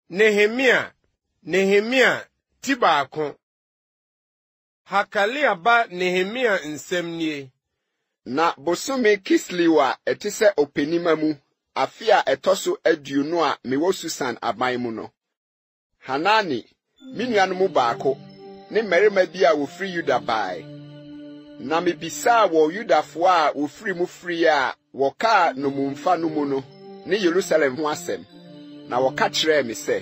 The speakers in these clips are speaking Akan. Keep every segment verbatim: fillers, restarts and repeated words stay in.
Nehemia, Nehemia, Tibaakon. Hakalia ba Nehemia nsemnie. Na bosome Kisliwa etise openimamu, afia etoso aduonu a mewo Susan aban mu no. Hanani, minuanom baako, ne mmarima bi a wofri Yuda bae. Na mebisa wo Yudafo a wofri mu fri a woka no mumfa no mu no, ne Jerusalem ho asem. Na woka kyerɛ me sɛ,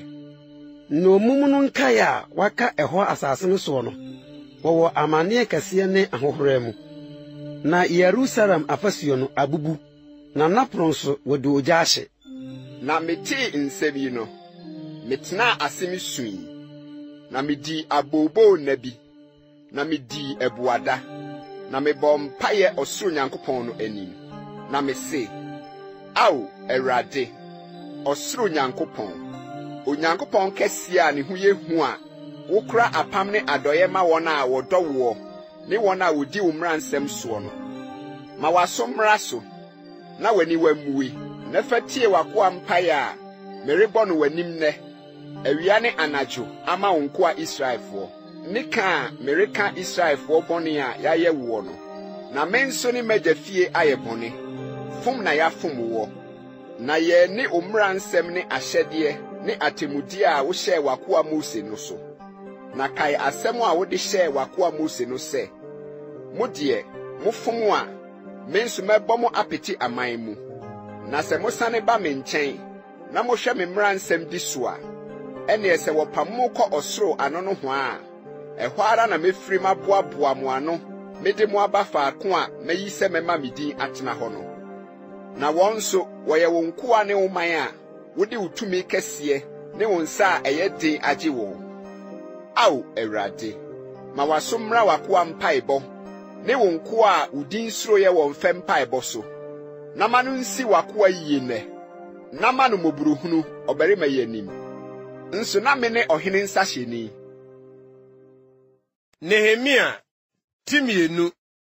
no mumunu nkae a waka ɛhɔ asase no so no, wɔwɔ amane kɛse ne ahohora mu. Na Jerusalem afasuo no abubu, na napron so wɔde ogya ahye. Na mete nsɛm yi no, metena asɛm sui. Na medi abobo nabi, na medi ebuada, na mebɔ mpaeɛ ɔsoro Nyankopɔn no anim. Na me se, Aw, Awurade, ɔsoro Nyankopɔn, Onyankopɔn kɛse a ne ho yɛ hu a, wokura apam ne adɔyɛ ma wɔn a wɔdɔ wo, ne wɔn a wodi wo mmara nsɛm soɔ no. Ma waso mmara so, na wani wamui, na fatie wakoa mpaeɛ a merebɔ no w'anim nnɛ, awia ne anadwo ama wo nkoa Israelfoɔ. Ne ka a mereka Israelfoɔ bɔne a yɛayɛ wo no, na me nso ne m'agya fie ayɛ bɔne, fom na yɛafom wo. Na yɛ ne omra nsɛm ne ahyɛdeɛ ne atemudi a wo hyɛ wakoa Mose no so. Na kae asɛm a wo de hyɛ wakoa Mose no sɛ, mo deɛ mo fom a me nso mɛbɔ mo apeti aman mu. Na sɛ mo sane ba me nkyɛn na mo hwɛ me mmara nsɛm di so a, ɛne sɛ wɔpam mo kɔ ɔsoro ano no ho a, ɛhɔ ara na mefiri maboaboa mo ano, mede mo aba faako a mayi sɛ mɛma me din atena hɔ no. Na wɔn nso wɔyɛ wo nkoa ne wo man a wode wo tumi kɛseɛ ne wo nsa a ɛyɛ den agye wɔn. Aw, Awurade, ma waso mmra wakoa mpaebɔ, ne wo nkoa a wo din suro yɛ wɔn fɛ mpaebɔ so. Na ma no nsi wakoa yie nnɛ, na ma no moburuhunu ɔbarima yi anim. Nso na me ne ɔhene nsahyɛni. Nehemia, Timienu.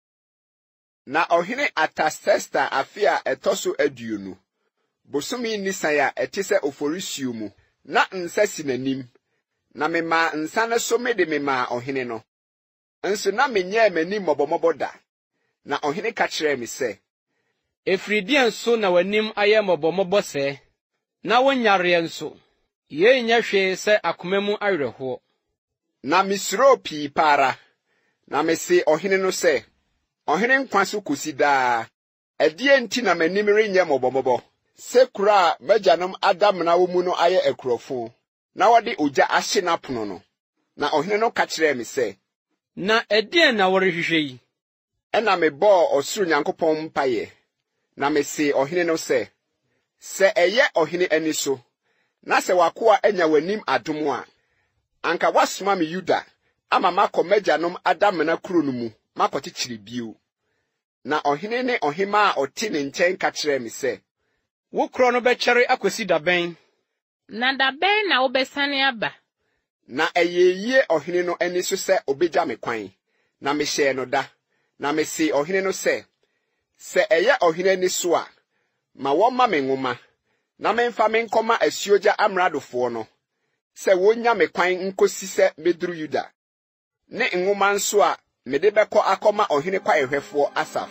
Na ɔhene Artasasta afe a ɛtɔ so aduonu, bosome Nisan a ɛte sɛ oforisuo mu, na nsa si n'anim, na mema nsa no so mede mema ɔhene no. Nso na menyɛɛ m'anim mmɔbɔmmɔbɔ da. Na ɔhene ka kyerɛɛ me sɛ, Efridiɛ nso na w'anim ayɛ mmɔbɔmmɔbɔ sɛ, na wonyareɛ nso, yɛn nyɛ hwee sɛ akoma mu awerɛhoɔ. Na misuro pii para, na mese ɔhene no sɛ, ɔhene nkwa so kosi daa, ɛdeɛ nti na m'anim renyɛ mmɔbɔmmɔbɔ, sɛ kura a m'agyanom adamena wo mu no ayɛ akurɔfo, na wɔde ogya ahye n'apono no. Na ɔhene no ka kyerɛɛ me sɛ, na ɛdeɛn na wɔrehwehwɛ yi? Ɛna mebɔɔ ɔsoro Nyankopɔn mpaeɛ, na mese ɔhene no sɛ, sɛ ɛyɛ ɔhene ani so, na sɛ wakoa anya w'anim adom a, anka wasoma me Yuda ama makɔ m'agyanom adamena kuro no mu makɔkyekyere bio. Na ɔhene ne ɔhema a ɔte ne nkyɛn ka kyerɛɛ me sɛ, wo kuro no bɛkyɛre akosi dabɛn? Na dabɛn na wobɛsane aba? Na ɛyɛ yie ɔhene no ani so sɛ obegya me kwan, na mehyɛɛ no da. Na mese ɔhene no sɛ, sɛ ɛyɛ ɔhene ani so a, ma wɔmma me nwoma, na memfa me nkɔma asuogya amradofoɔ no, sɛ wonya me kwan nkosi sɛ meduru Yuda. Ne nwoma nso a mede bɛkɔ akɔma ɔhene kwayɛhwɛfoɔ Asaf,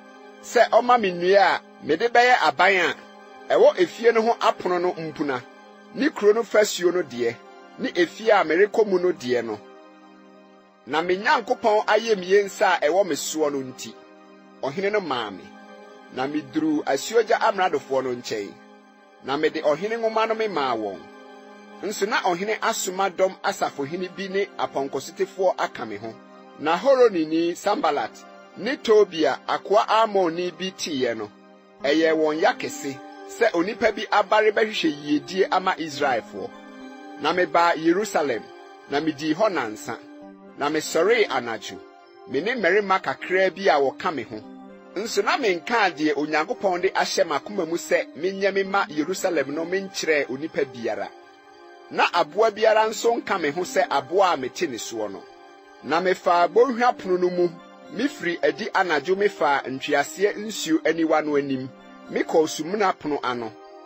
sɛ ɔma me nnua a mede bɛyɛ aban a ɛwɔ efie no ho apono no mpuna, ne kuro no fasuo no deɛ, ne efie a merekɔ mu no deɛ no. Na me Nyankopɔn ayɛ me yensa a ɛwɔ me soɔ no nti, ɔhene no maa me. Na meduru asuogya amradofoɔ no nkyɛn, na mede ɔhene nwoma no me maa wɔn. Nso na ɔhene asoma dɔm asafohene bi ne apɔnkɔsotefoɔ aka me ho. Na Horonini Sambalat ne Tobia akoa Amonni bi tiye no, ɛyɛ wɔn ya kɛse sɛ onipa bi abare bɛhwehwɛ yiedie ama Israelfoɔ. Na meba Yerusalem, na medi hɔ nansa, na mesɔree anadwo, me ne mmarima kakraa bi a wɔka me ho. Nso na menkaa deɛ Onyankopɔn de ahyɛ m'akoma mu sɛ menyɛ me ma Yerusalem no menkyerɛ onipa biara. Na aboa biara nso nka me ho sɛ aboa a mete ne soɔ no. Na mefa bɔnhwa pono no mu, mifiri adi anadwo mefa ntwiaseɛ nsuo aniwa no anim, mekɔ sumuna pono ano.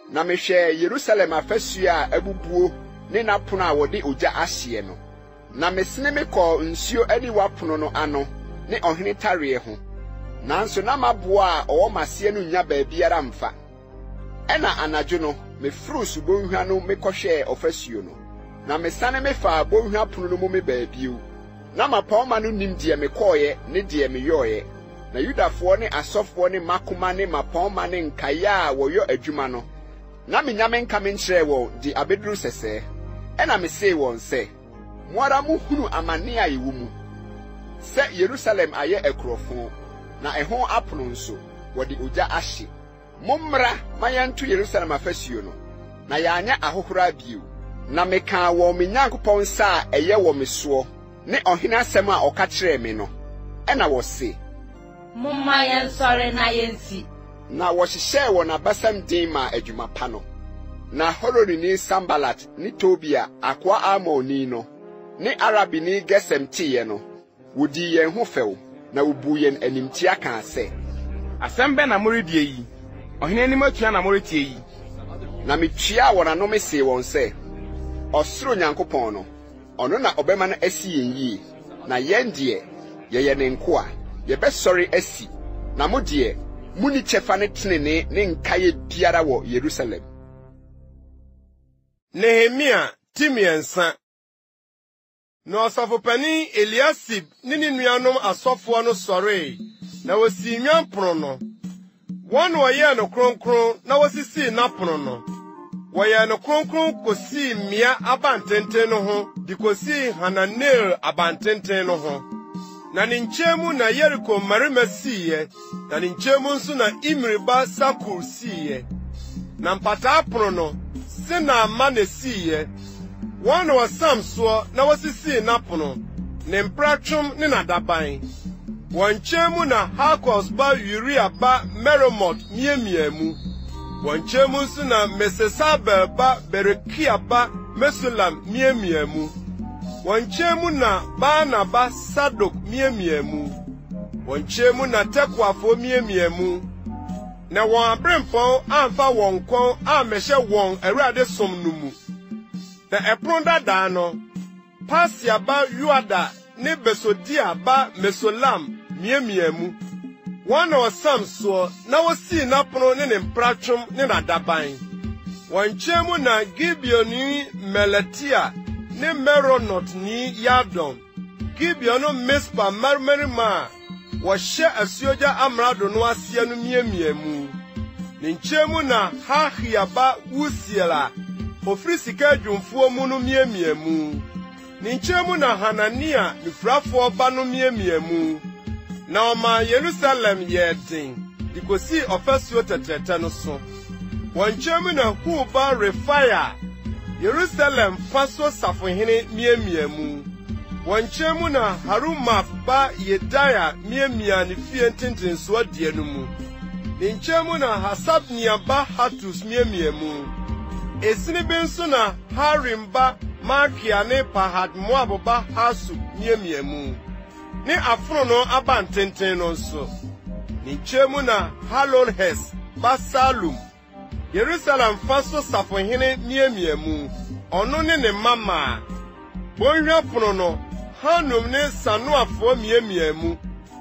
na mehwɛ Yerusalem afasu a abubuo ne napono a wɔde ogya ahye no. Na mesene me kɔ nsuo ani wapono no ano ne ɔhene tareɛ ho. Nanso na maboa a ɔwɔ maseɛ no nya baabiara mfa. Ɛna anadwo no mefuru subonhwa no mekɔhwɛ ɔfasuo no. Na mesane me fa bonhwa pono no mu me baabio. Na mapɔma no nim deɛ mekɔɔyɛ ne deɛ meyɔɔyɛ. Na Yudafoɔ ne asɔfoɔ ne makoma ne mapɔma ne nkae a wɔyɔ adwuma no. Na menya me nka me nkyerɛ wɔn de abeduru sɛsɛ. Ɛna mesee wɔn sɛ, mo ara mo hunu amane a ɛwɔ mu. Sɛ Yerusalem ayɛ akurɔfo, na ɛho apono nso wɔde ogya ahye. Mommra ma yɛnto Yerusalem afasuo no, na yɛanyɛ ahohora bio. Na meka wɔ me Nyankopɔn nsa a ɛyɛ wɔ me soɔ, ne ɔhene asɛm a ɔka kyerɛɛ me no. Ɛna wɔse, Momma yɛnsɔre na yɛnsi. Na wɔhyehyɛɛ wɔn abasam din ma adwuma pa no. Na Horonini Sambalat ne Tobia akoa Amoni no, ne Arabini Gesem tiye no, wodi yɛn ho fɛw, na wobu yɛn animtia ka sɛ, Asɛm bɛ na moredie yi. Ɔhene anim atua na moretie yi. Na metua wɔn ano me see wɔn sɛ, ɔsoro Nyankopɔn no, ɔno na ɔbɛma no asi yɛn yie, na yɛn deɛ yɛyɛ ne nkoa, yɛbɛsɔre asi, na mo deɛ muni kyɛfa ne tenene ne nkae biara wɔ Yerusalem. Nehemia timiensa. Na ɔsɔfopanin Eliasib ne ne nuanom asɔfoɔ no sɔree, na wosi nwanpono no. Wɔn wɔyɛ no kronkron na wosisi napono no. Wɔyɛ no kronkron kosi mmea abantenten no ho, de kosi Hananel abantenten no ho. Na ne nkyɛmu na Yeriko mmarima siiɛ, na ne nkyɛmu nso na Imriba Sakur siiɛ. Na mpataa pono no, Sina ama na siiɛ. Wɔn na wɔsam soɔ na wɔsisi napono, ne mpratwom ne nadaban. Wɔn nkyɛmu na Hakos ba Uria ba Meromot miemia mu. Wɔn nkyɛmu nso na Mesesabel ba Berekia ba Mesulam miemia mu. Wɔn nkyɛmu na Baana ba Sadok miemia mu. Wɔn nkyɛmu na Tekoafo miemia mu. Na wɔn abrempɔn amfa wɔn kɔn ammɛhyɛ wɔn Awurade som no mu. Na ɛpono dadaa no, Pasia ba Yoada ne Besodia ba Mesolam miemia mu. Wɔn na wɔsam soɔ na wosii napono ne ne mpratwom ne nadaban. Wɔn nkyɛmu na Gibeoni Melatia ne Meronot ni Yadon. Gibeon no Mispa mmarima a wɔhyɛ asuogya amrado no aseɛ no miemia mu. Ne nkyɛmu na Hahia ba Usiel a ofiri sika adwumfoɔ mu no miemia mu. Ne nkyɛmu na Hanania nifurafoɔ ba no miemia mu. Na ɔma Yerusalem yɛ den, de kosi ɔfasuo tɛtrɛtɛ no so. Wɔn nkyɛmu na Hu ba Refaya, Yerusalem faso safohene miemia mu. Wɔn nkyɛmu na Harumaf ba Yedaia miemia ne fie ntentensoɔ deɛ no mu. Ne nkyɛmu na Hasabnia ba Hatus miemia mu. Esini bi nso na Harim ba Malkia ne Pahad Moab ba Hasu miemia mu. Ne afono no abantenten no nso. Ne nkyɛmu na Halonhes ba Salum, Yerusalem faso safohene miemia mu. Ɔno ne ne mama. Bonhwa pono no, Hanum ne Sanoafoɔ miemia mu.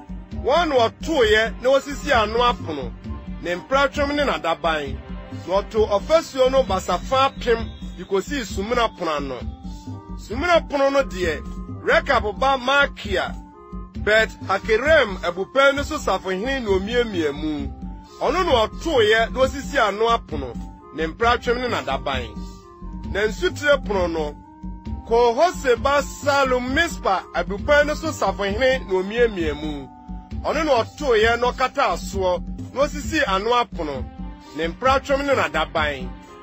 Wɔn wɔtoeɛ na wɔsisi ano apono, ne mpratwom ne nadaban. Na ɔto ɔfasuo no basafa apem de kosi sumina pono ano. Sumina pono no deɛ, Rekab ba Malkia, Bet Hakerem abupɛ no so safohene na omiemia mu. Ɔno na ɔtoeɛ na wɔsisi ano apono, ne mpratwom ne nadaban. Na nsutire pono no, Kohose ba Salum Mispa abupɛ no so safohene na omiemia mu. Ɔno na ɔtoeɛ na ɔkata asoɔ na osisi ano apono, ne mpratwom ne nadaban.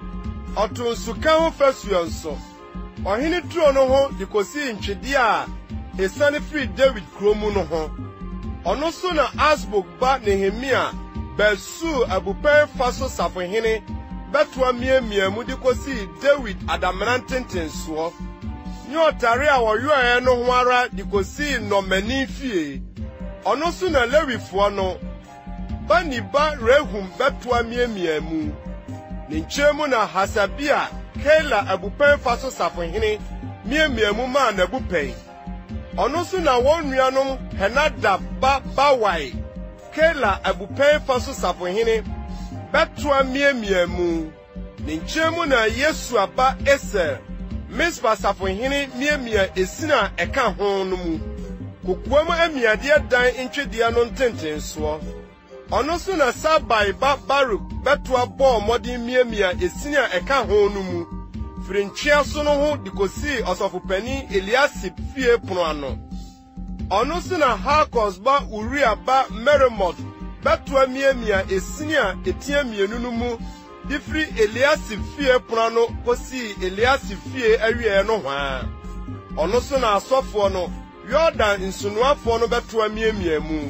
Ɔto nsuka ho fasuo nso. Ɔhene turo no ho de kosi ntwede a esane firi David kurom no ho. Ɔno so na Asbok ba Nehemia Besu abupɛ faso safohene bɛtoa miemia mu de kosi David adamena ntentensoɔ. Nye ɔtare a wɔyɔɛ no ho ara de kosi nnɔmani fie. Ɔno so na Lewifoɔ no, Bani ba Rehum bɛtoa miemia mu. ne nkyɛn na Hasabia Kela abupɛn fa so safohene miemiemu ma na abupɛn ɔno so na wɔn nuanom Henadab ba Bawai Kela abupɛn fa so safohene bɛtoa miemiemu ne nkyɛn na Yesua ba Eser Mispa safohene miemia esina ɛka ho no mu kokoam amiade dan ntwedia no ntentensoɔ ɔno so na Sabai ba Baruk bɛtoa bɔɔ mmɔden miemia esina ɛka ho no mu firi ntwea so no ho de kosi ɔsɔfopani Eliasib fie pono ano ɔno so na Hakos ba Uria ba Meremot bɛtoa miemia esina etia mienu no mu de firi Eliasib fie pono ano kosi Eliasib fie awie no hwaa ɔno so na asɔfoɔ no Yordan nsunoafoɔ no bɛtoa miemia mu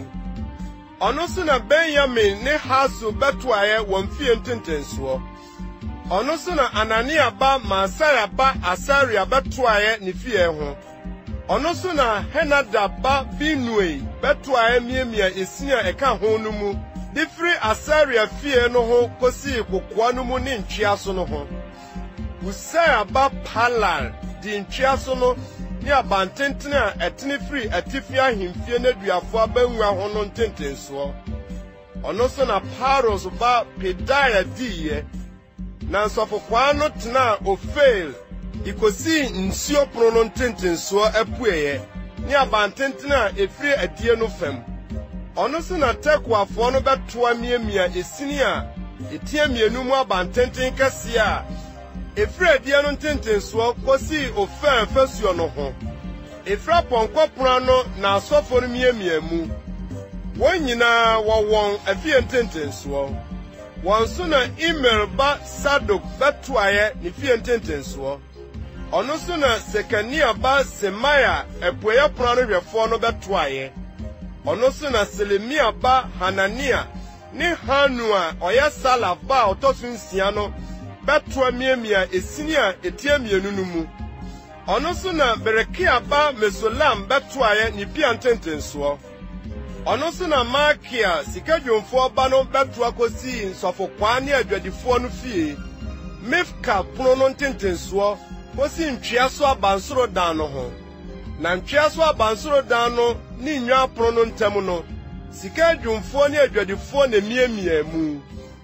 ɔno so na Benyamin ne Haso bɛtoaeɛ wɔn fie ntentensoɔ ɔno so na Anania ba Masaia ba Asaria bɛtoaeɛ ne fie ho ɔno so na Henadab ba Binui bɛtoaeɛ miemia esia ɛka ho no mu de firi Asaria fie no ho kosi kokoa no mu ne ntwea so no ho Usaia ba Palal di ntwea so no ne abantenten a ɛtene firi atifi ahemfie n'aduafo abanwa ho no ntentensoɔ ɔno so na Paros ba Pedaia diiɛ na nsɔfokwaa no tena Ofel ikosi nsuo pono no ntentensoɔ apueɛ ne abantenten a efiri adie no fam ɔno so na Tekoafoɔ no bɛtoa miemia esini a etia mienu mu abantenten kɛse a efiri adie no ntentensoɔ kosi Ofel fasuo no ho efira pɔnkɔ pono no na asɔfo no miemia mu wɔn nyinaa wɔwɔn afie ntentensoɔ wɔn so na Imer ba Sadok bɛtoaeɛ ne fie ntentensoɔ ɔno so na Sekania ba Semaya apueɛ pono no hwɛfoɔ no bɛtoaeɛ ɔno so na Selemia ba Hanania ne Hanu a ɔyɛ Salaf ba a ɔtɔ so nsia no bɛtoa miemia esini a etia mienu no mu ɔno so na Berekia ba Mesolam bɛtoaeɛ ne pia ntentensoɔ ɔno so na Makia sikadwomfoɔ ba no bɛtoa kosi nsɔfokwaa ne adwadifoɔ no fie Mifka pono no ntentensoɔ kosi ntwea so abansoro dan no ho na ntwea so abansoro dan no ne nnwa pono no ntam no sikadwomfoɔ ne adwadifoɔ na miemia mu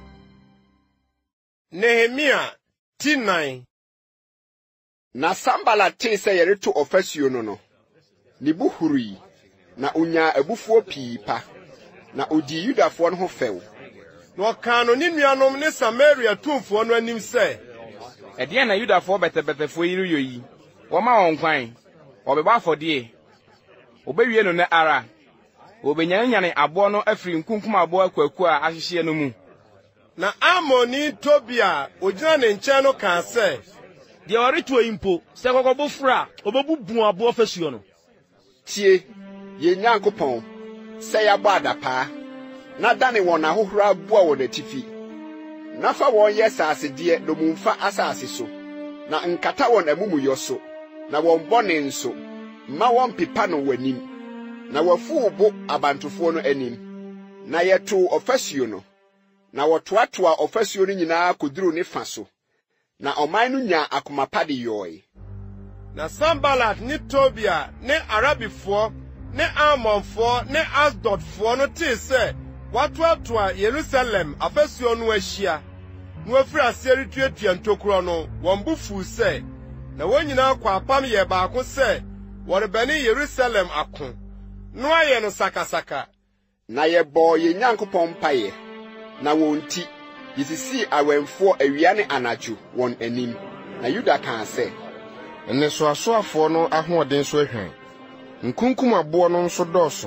Nehemia Tinai Na Sanballat tee sɛ yɛreto ɔfasuo no no ne bu hurui na onya abufuo pii pa na odi Yudafoɔ no ho fɛw na ɔkaa no ne nuanom ne Samaria tumfoɔ no anim sɛ ɛdeɛn na Yudafoɔ bɛtɛbɛtɛfoɔ yi reyɔ yi wɔma wɔn kwan wɔbɛbɔ afɔdeɛ wɔbɛwie no ne ara wɔbɛnyanyane aboɔ no afiri nkunkum aboɔ akwaku a ahyehyɛ no mu na Amoni Tobia ogyina ne nkyɛn no kaa sɛ deɛ ɔreto yi mpo sɛ kɔkɔbɔ fura obebubu aboɔ fasuo no tie ye Nyankopɔn sɛ yɛabɔ adapaa na dane wɔn ahohora boa wɔ n'atifi na fa wɔn yɛ saasedeɛ domumfa asase so na nkata wɔn amumuyɔ so na wɔn bɔne nso ma wɔn pepa no w'anim na wafu bo abantofoɔ no anim na yɛto ɔfasuo no na wɔtoatoa ɔfasuo no nyinaa koduru ne fa so na ɔman no nya akoma pa de yɔe na Sanballat ne Tobia ne Arabifoɔ ne Amonfoɔ ne Asdodfoɔ no tee sɛ watoatoa Yerusalem afasuo no ahyia na wafiri ase retuatua ntokuro no wɔn bu fu sɛ na wɔn nyinaa kɔ apam yɛ baako sɛ wɔrebɛne Yerusalem ako no ayɛ no sakasaka na yɛbɔɔ yɛn Nyankopɔn mpaeɛ na wɔn ti yisisi awɛmfoɔ awia ne anadwo wɔn anim na Yuda kaa sɛ ɛne so asoafoɔ no ahoɔden so ahwan nkunkum aboɔ no nso dɔɔso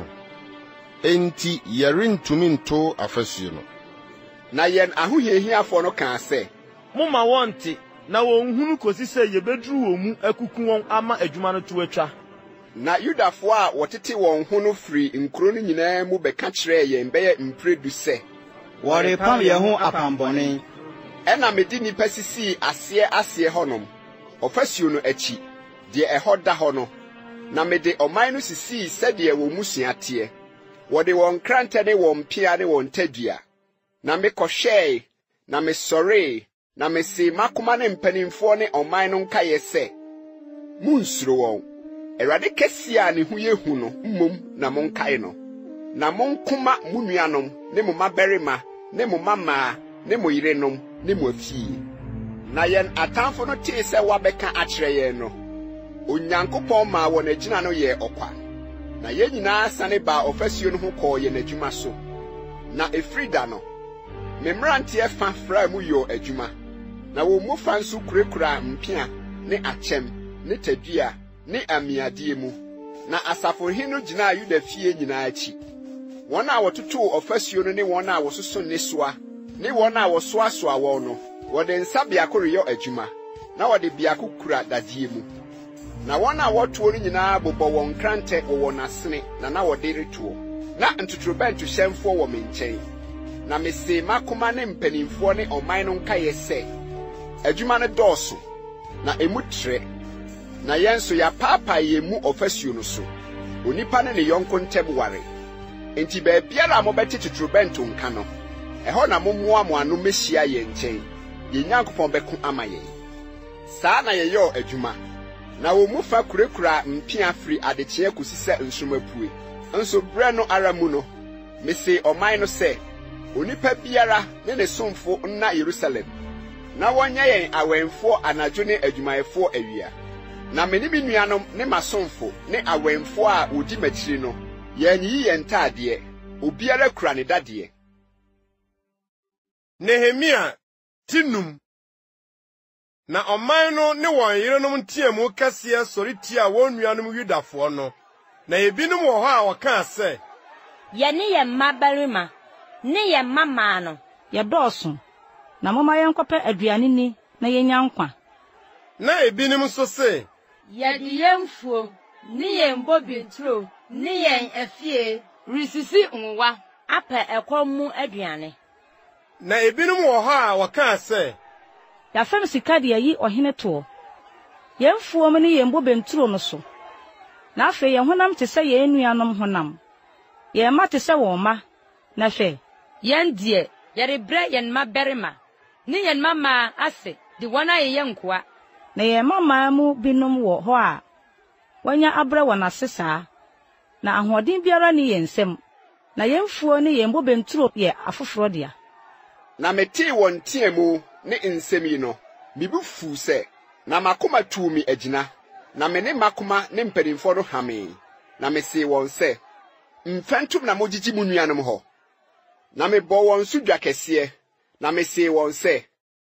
enti yɛrentumi nto afasuo no na yɛn ahohiahiafoɔ no kaa sɛ moma wɔn te na wɔn hunu kosi sɛ yebeduru wɔn mu akuku wɔn ama adwuma no to atwa na Yudafoɔ a wɔtete wɔn ho no firi nkuro no nyinaa mu bɛka kyerɛɛ yɛn bɛyɛ mpredu sɛ wɔrepam yɛn ho apambɔne ɛna mede nnipa sisii aseɛ aseɛ hɔnom ɔfasuo no akyi deɛ ɛhɔ da hɔ no na mede ɔman no sisii sɛdeɛ wɔn musua teɛ wɔde wɔn krantɛ ne wɔn pia ne wɔn tadua na mekɔhwɛe na mesɔree Na mese makoma ne mpanimfo ne ɔman no nka ye se munsuro wɔn. Awurade kɛse a ne ho yehu no mmom na monkae no. Na monkoma mo nuanom ne mo mabarima ne mo mama ne mo yerenom ne mo afie. Na yen atamfo no tee sɛ wabɛka akyerɛ yɛn no, Onyankopɔn ma wɔ n'agyina no yɛ ɔkwa. Na yɛn nyinaa sane ba ɔfasuo no ho kɔɔ yɛn adwuma so. Na efrida no, me mmeranteɛ fa fra mu yɔ adwuma. Na wɔn mu fa nso kurakura mpia ne akyɛm ne tadua ne amiadeɛ mu. Na asafohene no gyina Yuda fie nyinaa akyi. Wɔn a wɔtoto ɔfasuo no ne wɔn a wɔsoso ne soa ne wɔn a wɔsoasoa wɔn no, wɔde nsa biako reyɔ adwuma, na wɔde biako kura dadeɛ mu. Na wɔn a wɔtoɔ no nyinaa bobɔ wɔn krantɛ wɔ wɔn asene na na wɔde retoɔ. Na ntotorobɛnto hyɛmfoɔ wɔ me nkyɛn. Na mese makoma ne mpanimfoɔ ne ɔman no nka yɛ sɛ, adwuma no dɔɔso, na emu trɛ. Na yɛn so yɛapaapaa yɛn mu ɔfasuo no so. Onipa ne ne yɔnko ntɛm ware. Enti baabiara a mobɛte totorobɛnto nka no, ɛhɔ na mommoa mo ano mehyia yɛn nkyɛn. Yɛn Nyankopɔn bɛko ama yɛn. Saa na yɛyɛ adwuma. Na wɔn mu fa kurakura mpia firi adekyeɛ kosi sɛ nsoroma pue. Nso brɛ no ara mu no, mese ɔman no sɛ, onipa biara ne ne somfo nna Yerusalem. Na wɔnyɛ yɛn awɛmfoɔ anadwo ne adwumayɛfoɔ awia. Na me ne me nuanom ne masomfo ne awɛmfoɔ a wodi makyiri no, yɛnyiyi yɛn ntaadeɛ, obiara kura ne dadeɛ. Nehemia tinum. Na ɔman no ne wɔn yerenom nteamu kɛseɛ sɔre tia wɔn nuanom Yudafoɔ no. Na ebinom wɔ hɔ a wɔkaa sɛ, yɛne yɛn mmabarima ne yɛn mama no yɛdɔɔso, na momma yɛnkɔpɛ aduane ni na yɛnya nkwa. Na ebinom nso se, yɛde yɛn mfuo ne yɛn bobinturo ne yɛn afie risisi nwa apɛ ɛkɔm mu aduane. Na ebinom wɔ hɔ a wɔkaa sɛ, yɛafɛm sika de ayi ɔhene toɔ, yɛn mfuo mu ne yɛn bobinturo no so. Na afei yɛn honam te sɛ yɛn nuanom honam, yɛn ma te sɛ wɔn ma. Na hwɛ, yɛn die yɛrebrɛ yɛn mmabarima ne yɛn mama ase de wɔn ayɛ yɛn nkoa. Na yɛn mama mu binom wɔ hɔ a wɔanya abrɛ wɔn ase saa, na ahoɔden biara ne yɛn nsɛm. Na yɛn mfuo ne yɛn bobenturo yɛ afoforo dea. Na metee wɔn teamu ne nsɛm yi no, mibu fu sɛ, na makoma tuu mi agyina. Na me ne makoma ne mpanimfo no hame. Na me se wɔn sɛ, mfɛntum na mogyigyi mu nuanom hɔ. Na me bɔ wɔn so dwa kɛseɛ. Na me se wɔn sɛ,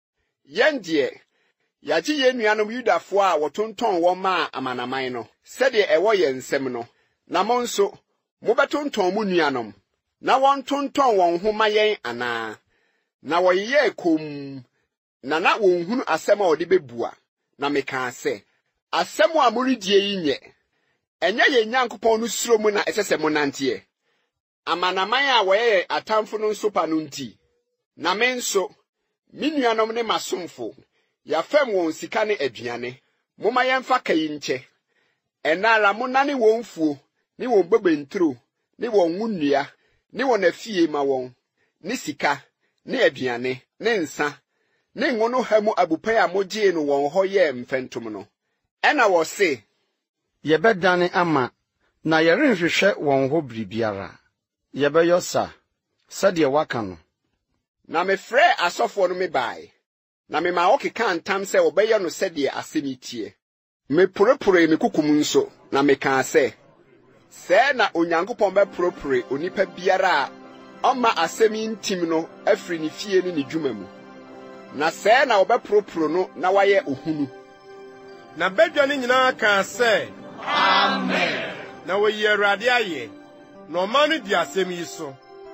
yɛn deɛ, yɛagye yɛn nuanom Yudafoɔ a wɔtontɔn wɔn maa amanaman no, sɛdeɛ ɛwɔ yɛn nsɛm no. Na mo nso, mobɛtontɔn mu nuanom, na wɔntontɔn wɔn ho ma yɛn anaa. Na wɔyɛɛ kom, na na wɔnhunu asɛm a wɔde bɛbua. Na mekaa sɛ, asɛm a moredie yi nyɛ, ɛnyɛ yɛn Nyankopɔn no suro mu na ɛsɛ sɛ monanteɛ. Amanaman a wɔyɛ atamfo no nso pa no nti. Na me nso, me nuanom ne masomfo, yɛafɛm wɔn sika ne aduane, momma yɛmfa kayi nkyɛ. Ɛna ara monane wɔn mfuo, ne wɔn bobenturo, ne wɔn nnua, ne wɔn afie ma wɔn, ne sika, ne aduane, ne nsa, ne ngono ha mu abupan a mogyee no wɔn hɔ yɛ mfɛntom no. Ɛna wɔ se, yɛbɛdane ama, na yɛrenhwehwɛ wɔn hɔ biribiara. Yɛbɛyɔ sa, sɛdeɛ waka no. Na mefrɛ asɔfoɔ no me bae, na mema wɔkeka ntam sɛ wɔbɛyɛ no sɛdeɛ asɛm yi tie. Meporepore me kukum nso, na mekaa sɛ, sɛ na Onyankopɔn bɛporopore onipa biara a ɔma asɛm yi ntim no afiri ne fie ne ne dwuma mu. Na sɛ na wɔbɛporoporo no na wayɛ ohunu. Na badwa ne nyinaa kaa sɛ, amen. Na wɔyi Awurade ayɛ, na ɔman no di asɛm yi so.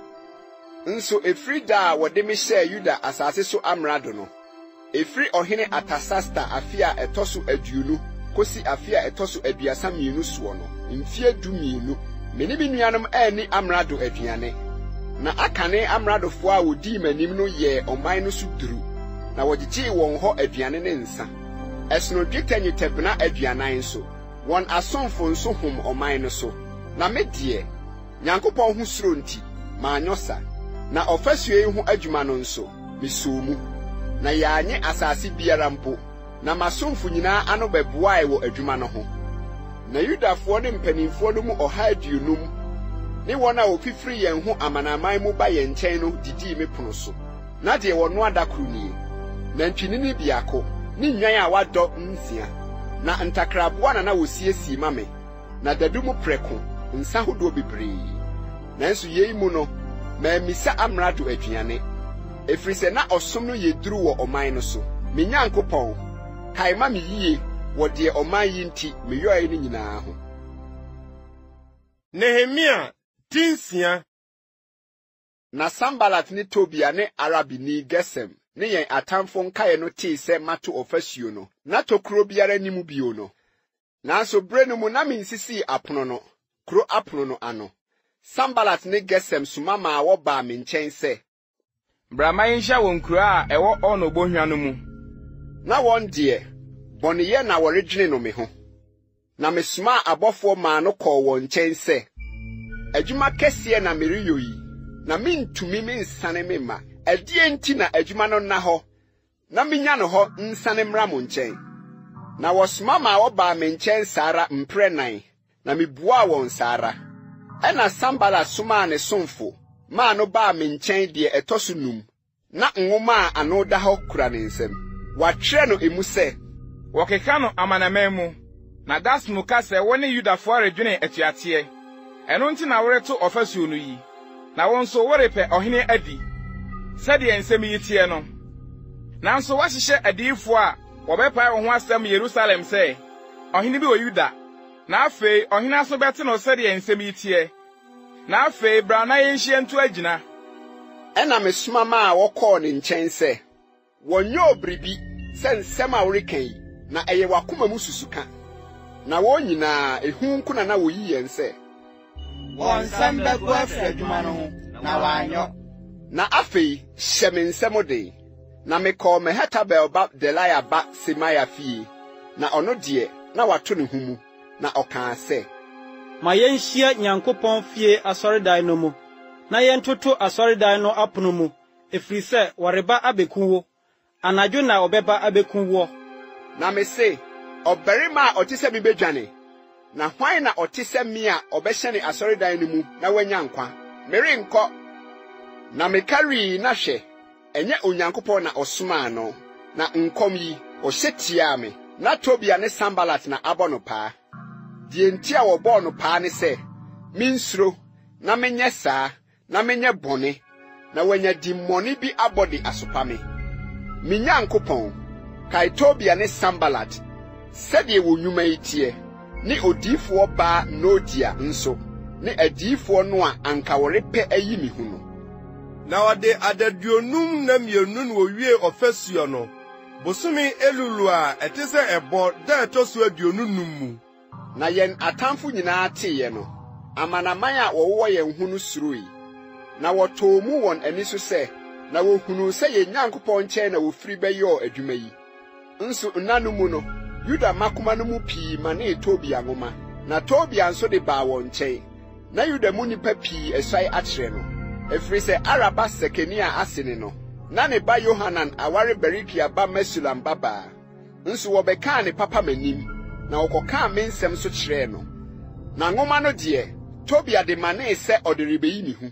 Nso efiri da a wɔde me hyɛ Yuda asase so amrado no, efiri ɔhene Atasasta afi a ɛtɔ so aduonu kosi afi a ɛtɔ so aduasa mmienu soɔ no, mfie du mmienu, me ne me nuanom ani amrado aduane. Na akane amradofoɔ a wodii m'anim no yɛ ɔman no so duru, na wɔgyegyee wɔn hɔ aduane ne nsa. Ɛsono dwetɛ nyetɛbena aduanan so, wɔn asomfo nso hom ɔman no so. Na me deɛ, Nyankopɔn ho suro nti, maanyɔ sa. Na ɔfasuo yi ho adwuma no nso, mesoo mu. na yanye asase biara mpo na masomfo nyinaa ano bɛboae wɔ adwuma no ho na Yudafo ne mpanimfo no mu ɔha aduonum ne wɔn a ofifiri yɛn ho amanaman mu ba yɛn nkyɛn no didii me pono so na deɛ wɔno adakoro nie na ntwinini biako ne nwan a wadɔ nsia na ntakraboa na na wosiesie ma me na dadumu prɛko nsa hodoɔ bebree nanso yei mu no maamisa amrado aduane efiri sɛ na ɔsom no yɛduru wɔ ɔman no so me Nyankopɔn kae ma me yie wɔ deɛ ɔman yi nti meyɔe no nyinaa ho. Nehemia tinsia. Na Sanballat ne Tobia ne Arabini Gesem ne yɛn atamfo nkae no tee sɛ mato ɔfasuo no na tokuro biara nimu bio no nanso bere no mu na mensisi apono no kuro apono no ano Sanballat ne Gesem soma ma wɔbaa me nkyɛn sɛ Brama yinhya won kuro a ɛwɔ ɔno bohua no mu na wɔn deɛ bɔneyɛ na wɔredwene no me ho na mesoma abɔfo ma no kɔɔ wɔn nkyɛn sɛ adwuma kɛseɛ na mereyɔ yi na mentumi mensane me ma ɛdeɛ nti na adwuma no na hɔ na menya no hɔ nsane mmra mo nkyɛn na wɔsoma ma wɔbaa me nkyɛn saara mprɛnan na mebuaa wɔn saara ɛna Sanballat soma ne somfo ma no baa me nkyɛn deɛ ɛtɔ so num na nwoma a ano da hɔ kura ne nsam watwerɛ no emu sɛ wɔkeka no amanaman mu na das mu ka sɛ wɔne Yudafo redwene atuateɛ ɛno nti na wɔreto ɔfasuo no yi na wɔn nso wɔrepɛ ɔhene adi sɛdeɛ nsɛm yi tie no nanso wɔahyehyɛ adiyifo a wɔbɛpae wɔn ho asɛm Yerusalem sɛ ɔhene bi wɔ Yuda na afei ɔhene aso bɛte no sɛdeɛ nsɛm yi tie na afei bra na yɛnhyia nto agyina ɛna mesoma ma a wɔkɔɔ ne nkyɛn sɛ wɔnyɛ obiribi sɛ nsɛm a wɔreka yi na ɛyɛ wakoma mu susuka na wɔn nyinaa ehu nko na na woyi yɛn sɛ wɔn nsɛm bɛgu afiri adwuma no ho na wɔanyɔ na afei hyɛ me nsɛm de na mekɔɔ Mehetabel ba Delaya ba Semaya fie na ɔno deɛ na wato ne ho mu na ɔkaa sɛ ma yɛnhyia Nyankopɔn fie asɔredan no mu na yɛntoto asɔredan no apono mu efiri sɛ wɔreba abekunwo anadwo na ɔbɛba abekunwo na me se ɔbarima a ɔte sɛ me bedwane na hwan na ɔte sɛ me a ɔbɛhyɛ ne asɔredan no mu na wanya nkwa merenkɔ na mekari na hwɛ ɛnyɛ Onyankopɔn na ɔsomaa no na nkɔm yi ɔhyɛ tiaa me na Tobia ne Sanballat na abɔ no paa die nti a wɔbɔɔ no paa ne sɛ minsuro na menyɛ saa na menyɛ bɔne na wanya di mmɔne bi abɔ de asopa me me Nyankopɔn kae Tobia ne Sanballat sɛdeɛ wɔ nnwuma yi tie ne odiyifoɔ baa Nodia nso ne adiyifoɔ no a anka wɔrepɛ ayi me hu no na wɔde adaduonum na mmienu no wɔwie ɔfasuo no bosome elulu a ɛte sɛ ɛbɔ da ɛtɔ so aduonu num mu na yɛn atamfo nyinaa teeɛ no amanaman a wɔwɔ yɛn ho no suroi na wɔtɔɔ mu wɔn ani so sɛ na wohunu sɛ yɛn Nyankopɔn nkyɛn na wofiri bɛyɔɔ adwuma yi nso nna no mu no Yuda makoma no mu pii ma ne Tobia ngoma na Tobia nso de baa wɔn nkyɛn na Yuda mu nipa pii ɛsɔe akyerɛ no efiri sɛ Araba Sekania asene no na ne ba Yohanan aware Berikia ba Mesulam babaa nso wɔbɛkaa ne papa manim na wɔkɔkaa me nsɛm so kyerɛɛ no na ngoma no deɛ Tobia de mane sɛ ɔde rebeyi ne hu.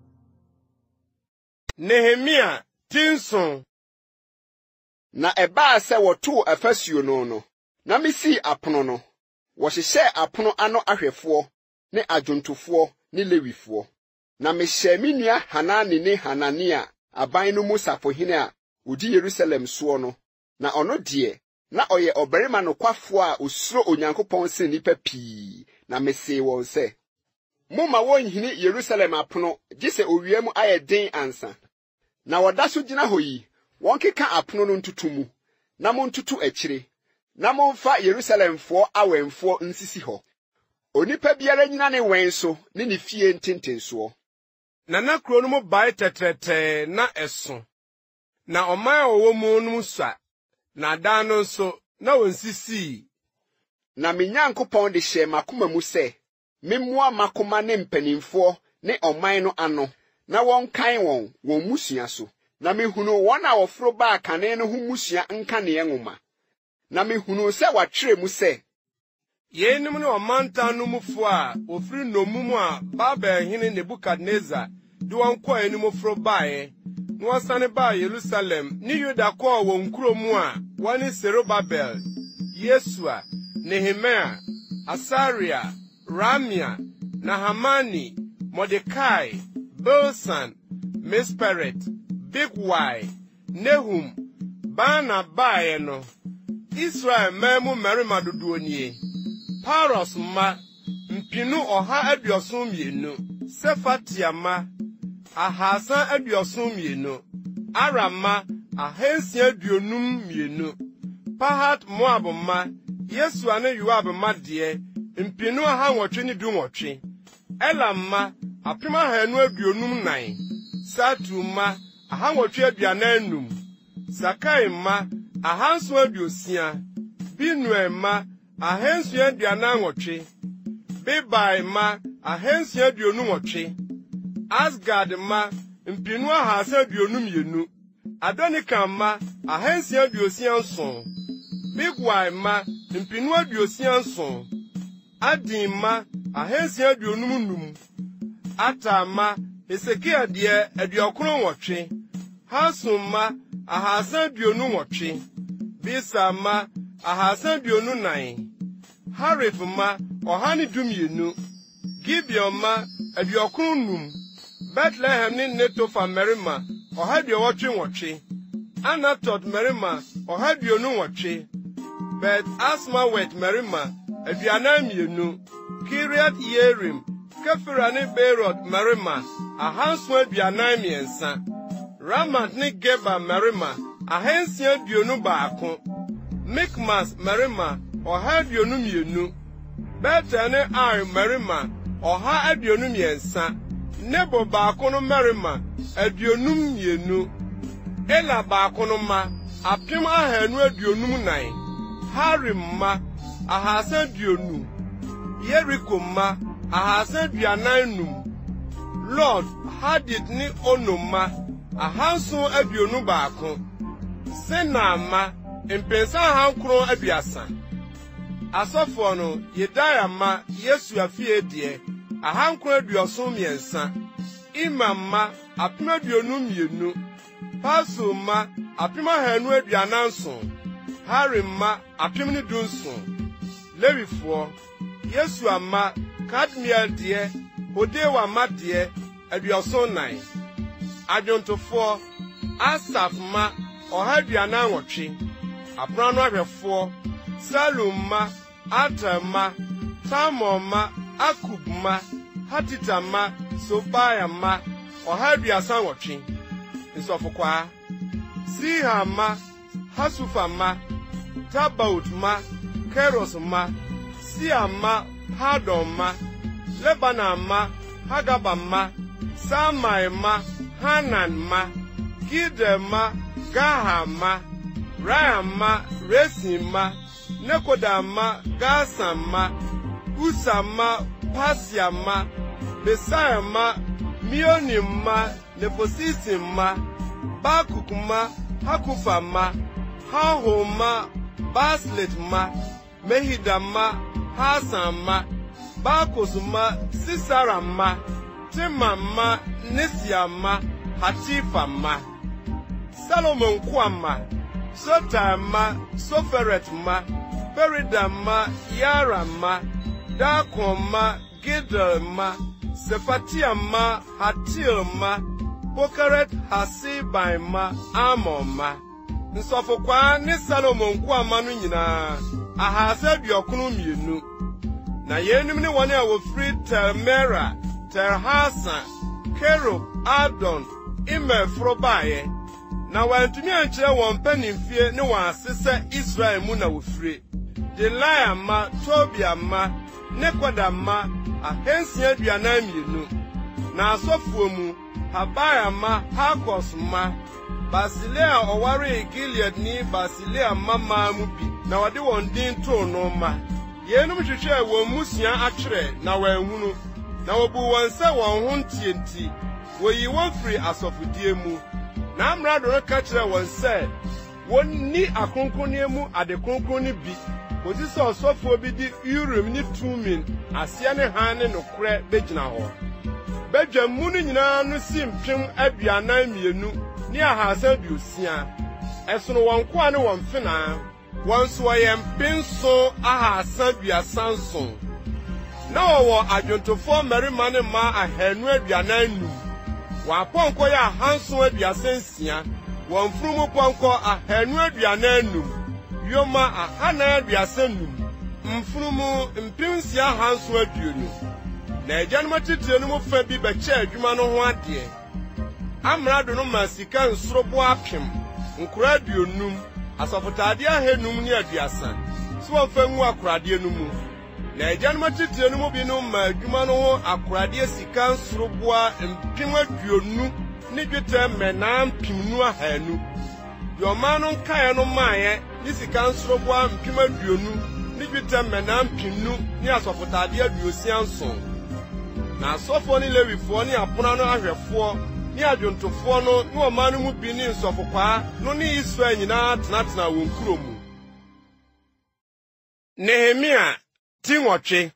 Nehemia tinson. Na ɛbaa sɛ wɔtoo afasuo no no na misi apono no wɔhyehyɛ apono ano ahwɛfoɔ ne adwontofoɔ ne lewifoɔ na mehyɛ me nua Hanani ne Hanania aban no mu safohene a odi Yerusalem soɔ no na ɔno deɛ na ɔyɛ ɔbarima nokwafoɔ a osuro Onyankopɔn sen nipa pii na mesee wɔn sɛ mumma wɔnhini Yerusalem apono gye sɛ owia mu ayɛ den ansa na wɔda so gyina hɔ yi wɔn keka apono no ntutu mu na montutu akyire na momfa Yerusalemfoɔ awɛmfoɔ nsisi hɔ onipa biara nyina ne wɛn so ne ne fie ntentensoɔ na na kuro no mu bae tɛtrɛtɛɛ na ɛso na ɔman a wɔwɔ mu no mu sua na dan no nso na wɔnsisi na me Nyankopɔn de hyɛ makoma mu sɛ memmoa makoma ne mpanimfoɔ ne ɔman no ano na wɔnkan wɔn wɔn musua so na mehunu wɔn a wɔforo baa kane no ho musua nkane nwoma na mehunu sɛ wɔatwerɛ mu sɛ yenim ne ɔmanta no mufo a ofiri nomum a Babel hene Nebukadnezar de wɔn kɔɔ anim foro bae na wɔsane baa Yerusalem ne Yuda kɔɔ wɔn kurom a wɔne Serubabel, Yesua, Nehemia, Asaria, Ramia, Nahamani, Mordecai, Bilsan, Misperet, Bigwai, Nehum, Bana bae no Israel memu merima dodoɔ nie Paros ma mpinu ọha aduosun mienu Sefatia ma ahasa aduosun mienu Arama ahensia aduonum mienu Pahat Moab ma Yesua ne Yoab ma de mpinu aha nwɔtwe ne du nwɔtwe Elam ma apima hanu aduonum nan Satu ma aha nwɔtwe aduananum Sakai ma ahanso aduosia Binue ma ahensu aduana nwɔtwe Bebai ma ahensu aduonu nwɔtwe Asgard ma mpinu ahasa aduonu mienu Adonikam ma ahensu aduosia nson Bigwai ma mpinu aduosia nson Adin ma ahensu aduonu num Ata ma Esekia de aduokron nwɔtwe Hasum ma ahasa aduonu nwɔtwe Bisa ma ahasa aduonu nan Harif ma ọhani dumienu Gibeon ma aduokron num Bethlehem ni Netofa merima ọha duowɔtwe nwɔtwe Anatot merima ọha duonu nwɔtwe Bet Asmawet merima aduanan mienu Kiriat Yerim Kefira ni Beerot merima ahanso aduanan miensa Ramat ni Geba merima ahensia aduonu baako Mikmas merima ọha aduonu mienu Betel ne Ai merima ọha aduonu miensa Nebo baako no merima aduonum mienu Ela baako no ma apem ahanu aduonum nan Harim ma ahasa aduonu Yeriko ma ahasa aduanan num Lord Hadid ni Ono ma ahanso aduonu baako Sena ma mpensa ahankron aduasa Asofo no Yedaya ma Yesu afie de ahankron aduoson miensa Imam ma apem aduonu mienu Paso ma apem ahanu aduananson Harim ma apem ne dunson Lewifo Yesu ama Kadmiel de Hodewa ma de aduoson nan Adwontofo Asaf ma ọha aduanan nwɔtwe Aprano ahwɛfo Salum ma Atam ma Tamon ma Akub ma Hatita ma Sobaya ma ọha aduasa nwɔtwe Nsɔfokwa Siha ma Hasufa ma Tabaut ma Keros ma Sia ma Hadon ma Lebanon ma Hagaba ma Samai ma Hanan ma Gidel ma Gaha ma Raya ma Resin ma Nekoda ma Gasan ma Usa ma Pasia ma Besaya ma Mionim ma Neposisim ma Bakuk ma Hakufa ma Haho ma Baslet ma Mehida ma Hasan ma Bakos ma Sisara ma Tema ma Nesia ma Hatifa ma Salomon kwama Sota ma Soferet ma Perida ma Yara ma Dakon ma Gidel ma Sefatia ma Hatil ma Pokeret Hasibai ma Amon ma Nsofokwa ni Salomon kwama no nyina ahasa duokunu mienu na yenim ni wone a wofri Telmera Telhasa Kerub Adon Imefro baye na wantumi ankyerɛ wɔn panimfie ne wɔn asese Israel mu na wofire Delaya ma Tobia ma Nekoda ma ahensia aduanan mienu na asɔfoɔ mu Habaya ma Hakos ma Basilea ɔware Gilead ni Basilea ma ma mu bi na wɔde wɔn din too no ma yenum hwehwɛ wɔn musua akyerɛ na wɔanhunu na wɔbu wɔn sɛ wɔn ho ntienti woyi wɔn firi asɔfodie mu na amrado no ka kyerɛ wɔn sɛ wonni akronkronne mu ade kronkronne bi kosi sɛ ɔsɔfoɔ bi di Urim ne Tumim aseɛ ne han ne nokorɛ begyina hɔ. Bedwa mu no nyinaa no si mpem aduanan mmienu ne ahasa aduosia. Ɛsono wɔn koa ne wɔn fenaa, wɔn so wɔyɛ mpenso ahasa aduasa nson. Na wɔwɔ adwontofoɔ mmarima ne mmaa ahanu aduanan num. Wɔn apɔnkɔ yɛ ahanson aduasa nsia, wɔn mfurumu pɔnkɔ ahanu aduanan num, yoma ahanan aduasa num, mfurumu mpem nsia ahanson aduonu. Na agyanom atitire no mu fa bi bɛkyɛ adwuma no ho adeɛ. Amrado no ma sika nsorobo apem, nkora aduonum, asɔfotaade ahennum ne aduasa, so wɔmfa ngu akoradeɛ no mu. Na agyanom atitire no mu bi no ma adwuma no ho akoradeɛ sika nsorobo mpem aduonu ne dwetɛ mmɛnaa mpem nu ahanu. Deɛ ɔman no nkaeɛ no maayɛ ne sika nsorobo mpem aduonu ne dwetɛ mmɛnaa mpem nu ne asɔfotaade aduosia nson. Na asɔfoɔ ne Lewifoɔ ne apona no ahwɛfoɔ ne adwontofoɔ no ne ɔman no mu bi ne nsɔfokwaa no ne Israel nyinaa tenatena wɔn kuro mu. Nehemia Tinwɔtwe.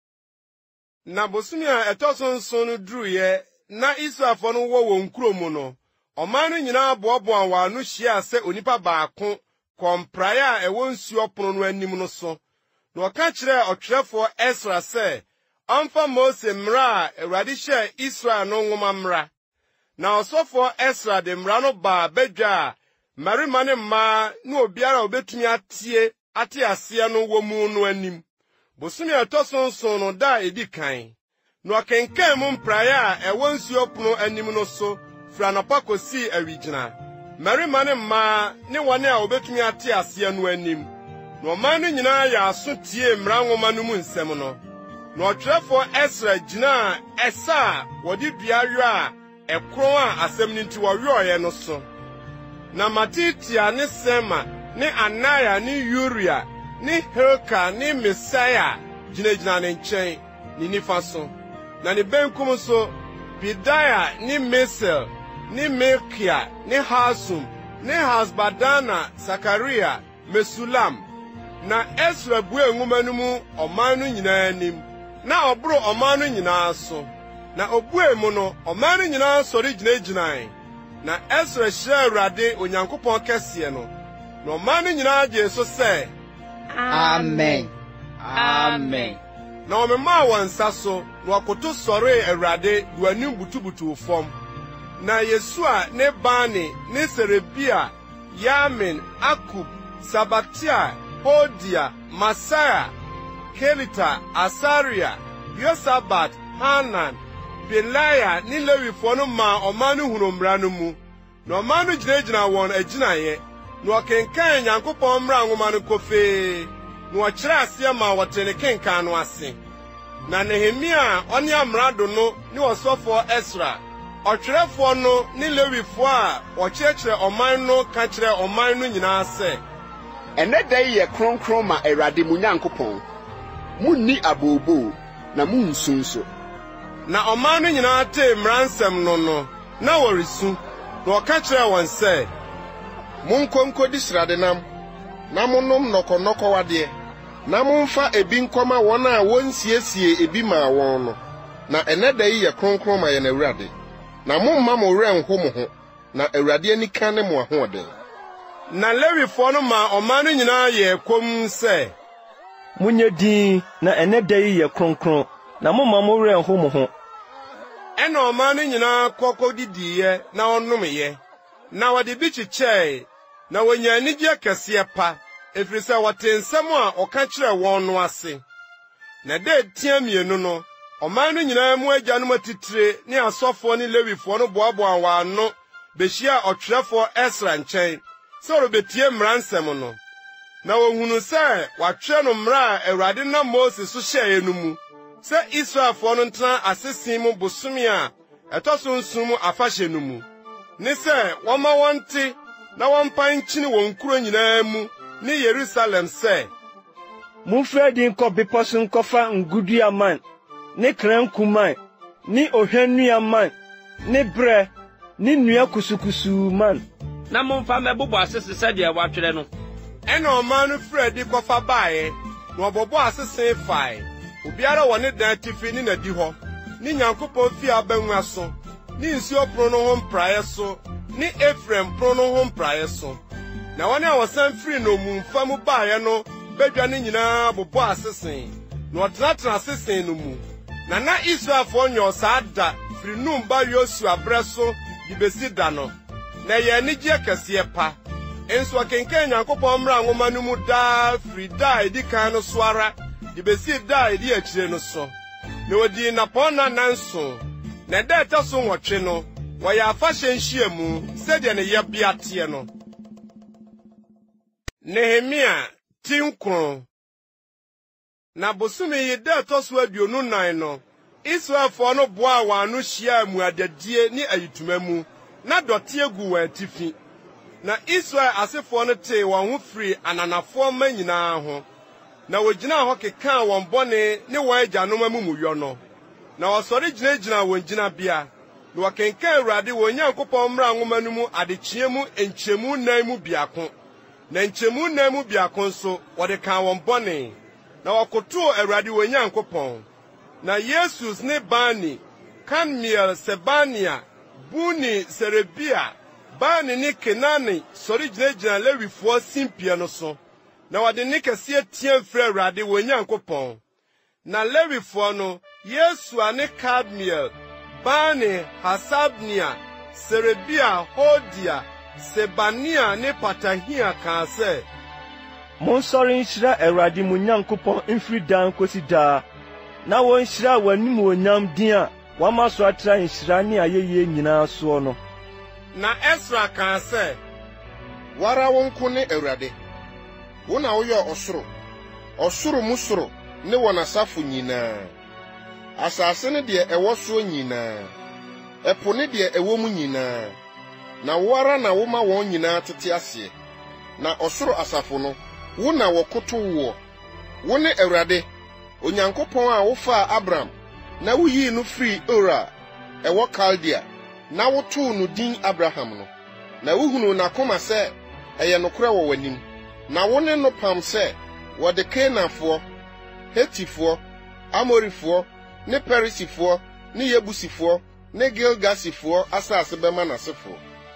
Na bosomi a ɛtɔ so nson no duruiɛ na Israelfoɔ no wɔ wɔn kuro mu no, ɔman no nyinaa boaboa wɔn ano hyia sɛ onipa baako kɔmpraeɛ a ɛwɔ nsuo pono no anim no so. Na ɔka kyerɛɛ ɔtwerɛfoɔ Ɛsra sɛ ɔmfa Mose mmara a Awurade hyɛɛ Israel no nwoma mmara. Na ɔsɔfoɔ Ɛsra de mmara no baa badwa a mmarima ne mmaa ne obiara a obetumi atie ate aseɛ no wɔ mu no anim. Bosomi a ɛtɔ so nson no da a edi kan. Na ɔkenkan mu mpraeɛ a ɛwɔ nsuo pono anim no so firi anɔpa kosii awigyina. Mmarima ne mmaa ne wɔn a obetumi ate aseɛ no anim. Na ɔman no nyinaa yɛ aso tie mmara nwoma no mu nsɛm no. Na ɔtwerɛfoɔ Ɛsra gyina ɛsa a wɔde dua yɔ a ɛkron a asɛm no nti wɔyɔɔeɛ no so. Na Matitia ne Sema ne Anaya ne Uria ne Hilka ne Mesaia gyinagyina ne nkyɛn ne nifa so. Na ne benkum so Pedaya ne Mesel ne Melkia ne Hasum ne Hasbadana Sakaria Mesulam. Na Ɛsra bue nwoma no mu ɔman no nyinaa anim. Na ɔboro ɔman no nyinaa so. Na obue mu no ɔman no nyinaa sɔre gyinagyinae. Na Ɛsra hyira Awurade Onyankopɔn kɛseɛ no. Na ɔman no nyinaa gye so sɛ Amen. Amen. Na ɔmemaa wɔn nsa so na wɔkoto sɔree Awurade de wɔanim butubutuw fam. Na Yesua ne Bani ne Serebia, Yamin, Akub, Sabatia, Hodia, Masaya, Kelita, Asaria, Yosabat, Hanan, Pelaya ne Lewifoɔ no ma ɔman no hunu mmara no mu. Na ɔman no gyinagyina wɔn agyinaeɛ. Na ɔkenkan Nyankopɔn mmara nwoma no kofee. Na ɔkyerɛ aseɛ ma wɔte ne kenkan no ase. Na Nehemia a ɔne amrado no ne ɔsɔfoɔ Ɛsra, ɔtwerɛfoɔ no ne Lewifoɔ a wɔkyerɛkyerɛ ɔman no ka kyerɛ ɔman no nyinaa sɛ ɛnɛ da yi yɛ kronkron ma Awurade mu Nyankopɔn. Munni aboobo na munsu nso. Na ɔman no nyinaa tee mmara nsɛm no no na wɔresu. Na ɔka kyerɛ wɔn sɛ monkɔ nkɔdi sradenam na monom nnɔkɔnnɔkɔwadeɛ na momfa ebi nkɔma wɔn a wonsiesie ebi maa wɔn no. Na ɛnɛ da yi yɛ kronkron ma yɛn Awurade. Na momma mo werɛ nho mo ho, na Awurade ani ka ne mo ahoɔden. Na Lewifoɔ no ma ɔman no nyinaa yɛ kom sɛ Munye din na ɛnɛ da yi yɛ kronkron na momma mo werɛ nho mo ho. Ɛna ɔman no nyinaa kɔkɔ didiiɛ na ɔnomyɛ. Na wɔde bi kyekyɛe na wɔnya anigye kɛseɛ pa efiri sɛ wɔte nsɛm a ɔka kyerɛ wɔn no ase. Na da etia mmienu no ɔman no nyinaa mu agyanom atitire ne asɔfoɔ ne Lewifoɔ no boaboa wɔn ano behyia ɔtwerɛfoɔ Ɛsra nkyɛn sɛ ɔrebetie mmara nsɛm no. Na wɔhunu sɛ wɔatwerɛ no mmara a Awurade nam Mose so hyɛɛ no mu sɛ Israelfoɔ no ntena asese mu bosome a ɛtɔ so nson mu afahyɛ no mu. Ne sɛ wɔma wɔn te na wɔmpa nkyini wɔn kuro nyinaa mu ne Yerusalem sɛ Mumfra din kɔ bepɔ so nkɔfa ngudua man ne krankuman ne ohwannua man ne brɛ ne nnua kusukusu man na momfa mɛbobɔ asese sɛdeɛ wɔatwerɛ no. Ɛna ɔman no firi adi kɔfa baeɛ na ɔbɔbɔ asese fae. Obiara wɔ ne dan tifi ne nadi hɔ. Ne Nyankopɔn fi abanwa so. Ne nsuo pono no ho mpraeɛ so. Ne Efraim pono no ho mpraeɛ so. Na wɔne a wɔsan firi no mumfa mu baeɛ no bedwa ne nyinaa bobɔ asese. Na ɔtenatena asese no mu. Na na Israelfoɔ nyɛ saa da firi Nun ba Yosua brɛ so de besi da no. Na yɛ anigye kɛseɛ pa. Enso akenkan Nyankopɔn mmara nwoma no mu daa firi da a edi kan no so ara de besi da a edi akyire no so. Na wodi napɔna nanso. Na da ɛtɔ so nwɔtwe no, wɔyɛ afahyɛ nhyia mu sɛdeɛ ne yɛbea teɛ no. Nehemia tinkron. Na bosome yi da ɛtɔ so aduonu nan no, Israelfoɔ no boa wɔn ano hyia mu adadie ne ayituma mu, na dɔte egu wɔn atifi. Na Israel asefoɔ no tee wɔn ho firi ananafoɔ ma nyinaa ho. Na wogyina hɔ kekaa wɔn bɔne ne wɔn agyanom amumuyɔ no. Na wɔsɔre gyinagyina wɔn gyinabea. Na wɔkenkan Awurade wɔn Nyankopɔn mmara nwoma no mu adekyea mu nkyɛmu nan mu biako. Na nkyɛmu nan mu biako nso wɔde kaa wɔn bɔne. Na wɔkotow Awurade wɔn Nyankopɔn. Na Jesus ne Bani, Kadmiel Sebania, Buni Serebia, Bani ne Kenani sɔre gyinagyina Lewifoɔ simpie no so. Na wɔde ne kɛseɛ teɛ mfrɛ Awurade wɔn Nyankopɔn. Na Lewifoɔ no, Yesua ne Kadmiel, Bani, Hasabnia, Serebia, Hodia, Sebania ne Patahia kaa sɛ, monsɔre nhyira Awurade mo Nyankopɔn mfiri daa nkosi daa, na wɔnhyira w'animuonyam din a wama so atra nhyira ne ayɛyie nyinaa soɔ no. Na Esra kaa sɛ, wara wo nko ne Awurade, wo na woyɛ ɔsoro, ɔsoro mu soro ne wɔn asafo nyinaa, asase ne deɛ ɛwɔ soɔ nyinaa, ɛpo ne deɛ ɛwɔ mu nyinaa, na wo ara na woma wɔn nyinaa tete aseɛ. Na ɔsoro asafo no, wo na wɔkoto wo, wo ne Awurade, Onyankopɔn a wofaa Abraham, na wuyii no firi Ora, ɛwɔ Kaldea, na wotoo no din Abraham no. Na wuhunu n'akoma sɛ ɛyɛ nokorɛ wɔ w'anim. Na wo ne no pam sɛ wɔde Kanaanfoɔ, Hetifoɔ, Amorifoɔ, ne Perisifoɔ, ne Yebusifoɔ, ne Gilgasifoɔ asase bɛma n'asefoɔ.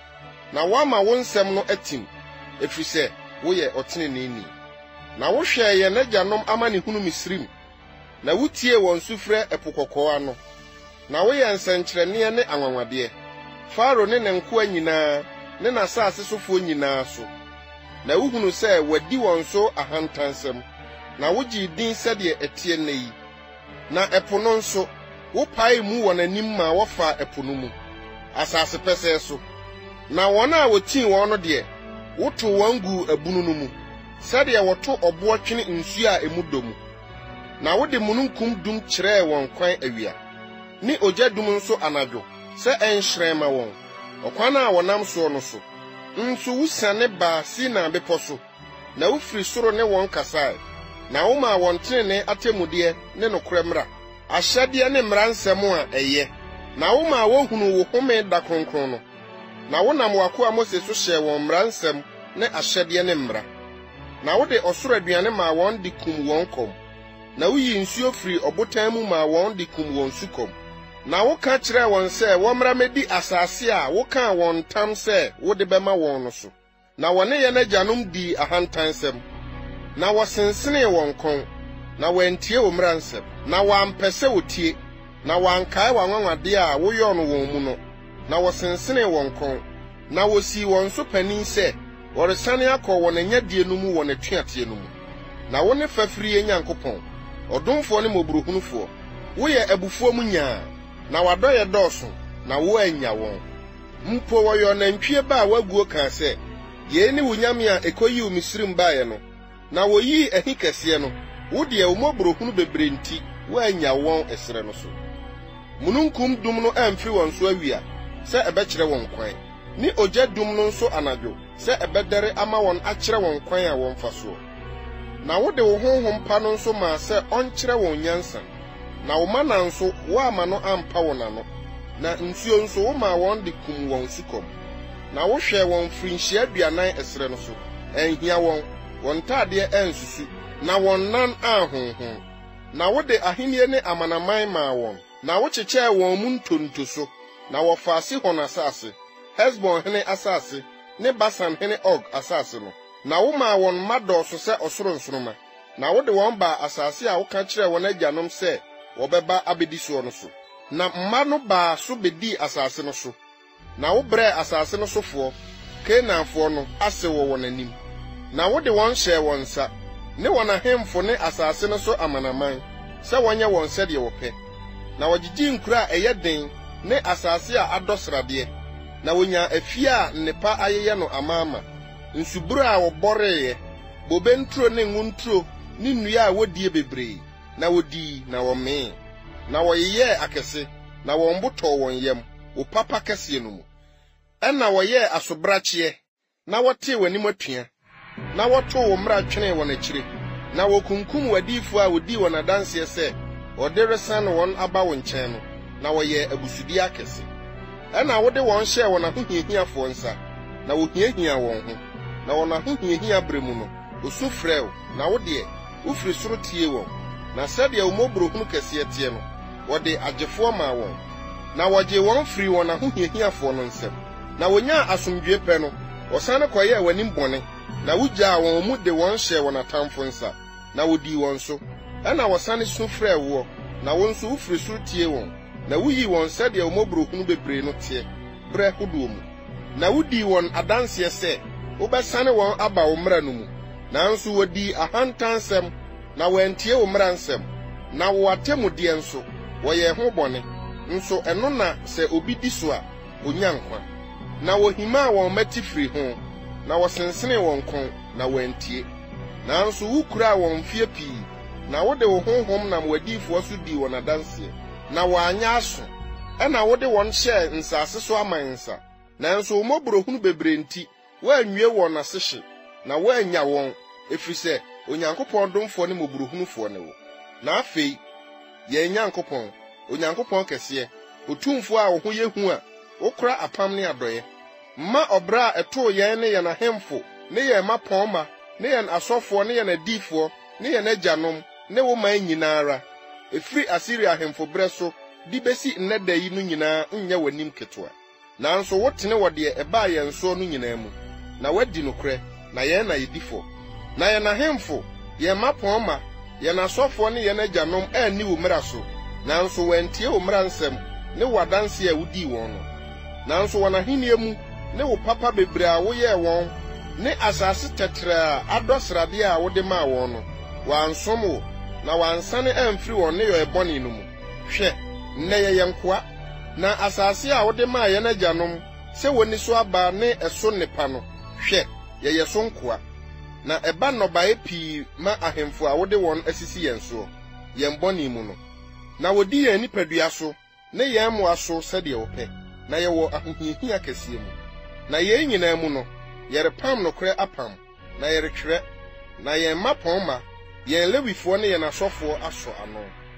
Na woama wo nsɛm no atim, efiri sɛ woyɛ ɔteneneeni. Na wohwɛ yɛn agyanom amanehunu Misrim, na wutie wɔn sufrɛ ɛpo kɔkɔɔ ano. Na woyɛ nsɛnkyerɛnneɛ ne anwanwadeɛ. Faro ne ne nkoa nyinaa, ne n'asase sofoɔ nyinaa so. Na wuhunu sɛ wadi wɔn so ahantansɛm, na wogye din sɛdeɛ ɛteɛ nna yi. Na ɛpo no nso, wopae mu wɔ n'anim ma wɔfa ɛpo no mu, asase pɛsɛɛ so. Na wɔn a wotii wɔn no deɛ, woto wɔn gu abunu no mu, sɛdeɛ wɔto ɔboɔ twene nsuo a emu dɔ mu. Na wode mununkum dum kyerɛɛ wɔn kwan awia, ne ogya dum nso anadwo, sɛ ɛnhyerɛn ma wɔn, ɔkwan a wɔnam soɔ no so. Nso wusiane baa Sinai bepɔ so, na wufiri soro ne wɔn kasae, na woma wɔn tenenee atemmudeɛ ne nokorɛ mmara, ahyɛdeɛ ne mmara nsɛm a ɛyɛ, na woma wohunu wo home da kronkron no. Na wonam w'akoa Mose so hyɛ wɔn mmara nsɛm ne ahyɛdeɛ ne mmara. Na wode ɔsoro aduane maa wɔn de kum wɔn kɔm, na wuyi nsuo firi ɔbotan mu maa wɔn de kum wɔn sukɔm. Na woka kyerɛɛ wɔn sɛ wɔmmra medi asase a wokaa wɔn ntam sɛ wode bɛma wɔn no so. Na wɔne yɛn agyanom dii ahantansɛm, na wɔsensenee wɔn kɔn, na wɔantie wo mmara nsɛm, na wɔampɛ sɛ wotie, na wɔankae w'anwanwadeɛ a woyɔɔ no wɔn mu no, na wɔsensenee wɔn kɔn, na wosii wɔn so panin sɛ wɔresane akɔ wɔn anyadie no mu wɔ n'atuateɛ no mu. Na wo ne fafiri Nyankopɔn, ɔdomfoɔ ne mmɔborɔhunufoɔ, woyɛ abufuo mu nyaa, na wadɔ yɛ dɔɔso, na wo anya wɔn. Mpo wɔyɛ nantwie ba a waguo kaa sɛ, yei ne wo nyame a ekoyi wo Misrim baeɛ no, na woyii ahi kɛseɛ no, wo deɛ wo mmɔborɔhunu bebree nti, woanya wɔn ɛserɛ no so. Mununkum dum no amfiri wɔn so awia, sɛ ɛbɛkyerɛ wɔn kwan, ne ogya dum no nso anadwo, sɛ ɛbɛdɛre ama wɔn akyerɛ wɔn kwan a wɔmfa soɔ. Na wode wo honhom pa no nso maa sɛ ɔnkyerɛ wɔn nyansa, na wo mana nso woama no ampa wɔn ano. na nsuo nso wo ma wɔn de kum wɔn sukɔm na wo hwɛ wɔn firinhyia aduanan ɛsrɛ no so ɛnhia wɔn wɔn taadeɛ ɛnsusu na wɔn nan ahonhon na wo de ahenni ne amanaman ma wɔn na wo kyekyɛɛ wɔn mu ntonto so na wɔfa Sihon asase Hesbon hene asase ne Basan hene Og asase no na wo ma wɔn mma dɔɔso sɛ ɔsoro nsoroma na wo de wɔn ba asase a woka kyerɛ wɔn agyanom sɛ wɔbɛba abedi soɔ no so na mma no baa so bedi asase no so na wo brɛ asase no sofoɔ Kanaanfoɔ no ase wɔ wɔn anim na wo de wɔn hyɛ wɔn nsa ne wɔn ahemfo ne asase no so amanaman sɛ wɔnyɛ wɔn sɛdeɛ wɔpɛ na wɔgyegye nkura a ɛyɛ den ne asase a adɔ sradeɛ na wonya afie a nnepa ayeyɛ no amaama nsuburo a wɔbɔreeɛ bobe nturo ne ngunturo ne nnua a wodie bebree na wodii na wɔmee na wɔyeyɛ akɛse na wɔn botɔ wɔn yam wo papa kɛseɛ no mu ɛna wɔyɛ asobrakyeɛ na wɔtee w'anim atua na wɔto wo mmara twene wɔn akyire na wɔkunkum w'adifo a wodii wɔn adanseɛ sɛ wɔde resan wɔn aba wo nkyɛn no na wɔyɛ abusudi akɛse ɛna wode wɔn hyɛ wɔn ahohiahiafoɔ nsa na wohiahia wɔn ho na wɔn ahohiahia brɛ mu no osu frɛw na wo deɛ wofiri soro tie wɔn na sɛdeɛ wo mmɔborɔhunu kɛseɛ teɛ no wɔde agyefoɔ maa wɔn na wɔgye wɔn firi wɔn ahohiahiafoɔ no nsɛm na wonya asomdwie pɛ no wɔsan kɔyɛɛ w'anim bɔne na wugyaa wɔn mu de wɔn hyɛ wɔn atamfo nsa na wodii wɔn so ɛna wɔsane su frɛ wo na wo nso wofiri soro tie wɔn na wuyi wɔn sɛdeɛ wo mmɔborɔhunu bebree no teɛ brɛ hodoɔ mu na wudii wɔn adanseɛ sɛ wobɛsane wɔn aba wo mmara no mu nanso wodii ahantansɛm na wɔantie wo mmara nsɛm na wo atemmudeɛ nso wɔyɛ ho bɔne nso ɛno na sɛ obi di so a onya nkwa na wohimaa wɔn mati firi ho na wɔsensene wɔn kɔn na wɔantie nanso wukuraa wɔn mfie pii na wode wo honhom nam wadiifoɔ so dii wɔn adanseɛ na wɔanya aso ɛna wode wɔn hyɛɛ nsase so aman nsa nanso wo mmɔborɔhunu bebree nti woanwie wɔn asehye na woanya wɔn efiri sɛ Onyankopɔn domfoɔ ne mmɔborɔhunufoɔ ne wo na afei yɛn Nyankopɔn Onyankopɔn kɛseɛ otumfoɔ a wo ho yɛ hu a wokora apam ne adɔyɛ mma ɔbra a ɛtoo yɛn ne yɛn ahemfo ne yɛn mapɔnma ne yɛn asɔfoɔ ne yɛn adiifoɔ ne yɛn agyanom ne wo man nyinaa efiri Asiria ahemfo brɛ so di besi nnɛ da yi no nyinaa nyɛ w'anim ketewa nanso wotene wɔ deɛ ɛbaa yɛn so no nyinaa mu na wadi nokorɛ na yɛn na yedifo na yɛn ahemfo yɛn mapɔnma yɛn asɔfoɔ ne yɛn agyanom anni wo mmara so nanso wɔantie wo mmara nsɛm ne wo adanse a wodii wɔn no nanso wɔn ahenni mu ne wo papa bebree a woyɛɛ wɔn ne asase tɛtrɛ a adɔ sradeɛ a wode maa wɔn no wɔansom wo na wɔansane amfiri wɔn ne yɛ bɔne no mu hwɛ nnɛ yɛyɛ nkoa na asase a wode maa yɛn agyanom sɛ woni so aba ne ɛso nnepa no hwɛ yɛyɛ so nkoa na ɛba nnɔbae pii ma ahemfo a wode wɔn asisi yɛn so yɛn bɔne mu no na wodi yɛn nipadua so ne yɛn mmoa so sɛdeɛ wɔpɛ na yɛwɔ ahohiahia kɛseɛ mu na yɛn nyinaa mu no yɛrepam nokorɛ apam na yɛretwerɛ na yɛn mmapɔnma yɛn lewifoɔ ne yɛn asɔfoɔ asɔ ano.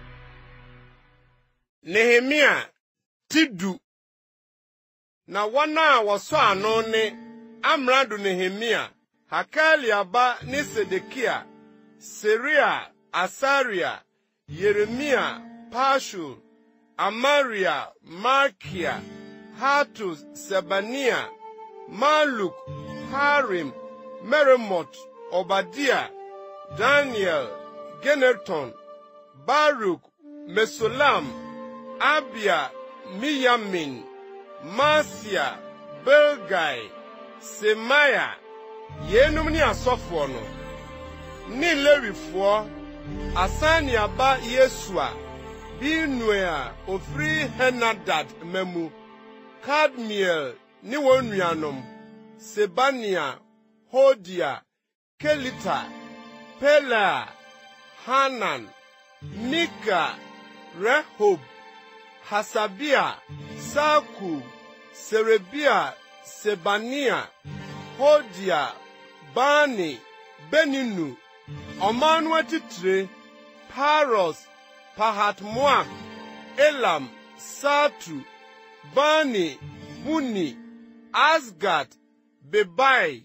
Nehemia tidu na wɔn a wɔsɔ ano ne Amrado Nehemia, Hakalia ba ne Sedekia, Seria, Asaria, Yeremia, Pashur, Amaria, Malkia, Hatus, Sebania, Maluk, Harim, Meremot, Obadiah, Daniel, Generton, Baruch, Mesulam, Abia, Miyamin, Marcia, Belgai, Semaya, yenum ni asɔfoɔ no, ne Lewifoɔ, Asania ba Yesua, Binua, ofiri Henadad memu, Kadmiel, ni wɔn nuanom, Sebania, Hodia, Kelita, Pela, Hanan, Mika, Rehob, Hasabia, Saku, Serebia, Sebania, Hodia, Bani, Beninu, Omanwatitre, Paros, Pahat Moab, Elam, Satu, Bani, Buni, Asgard, Bebai,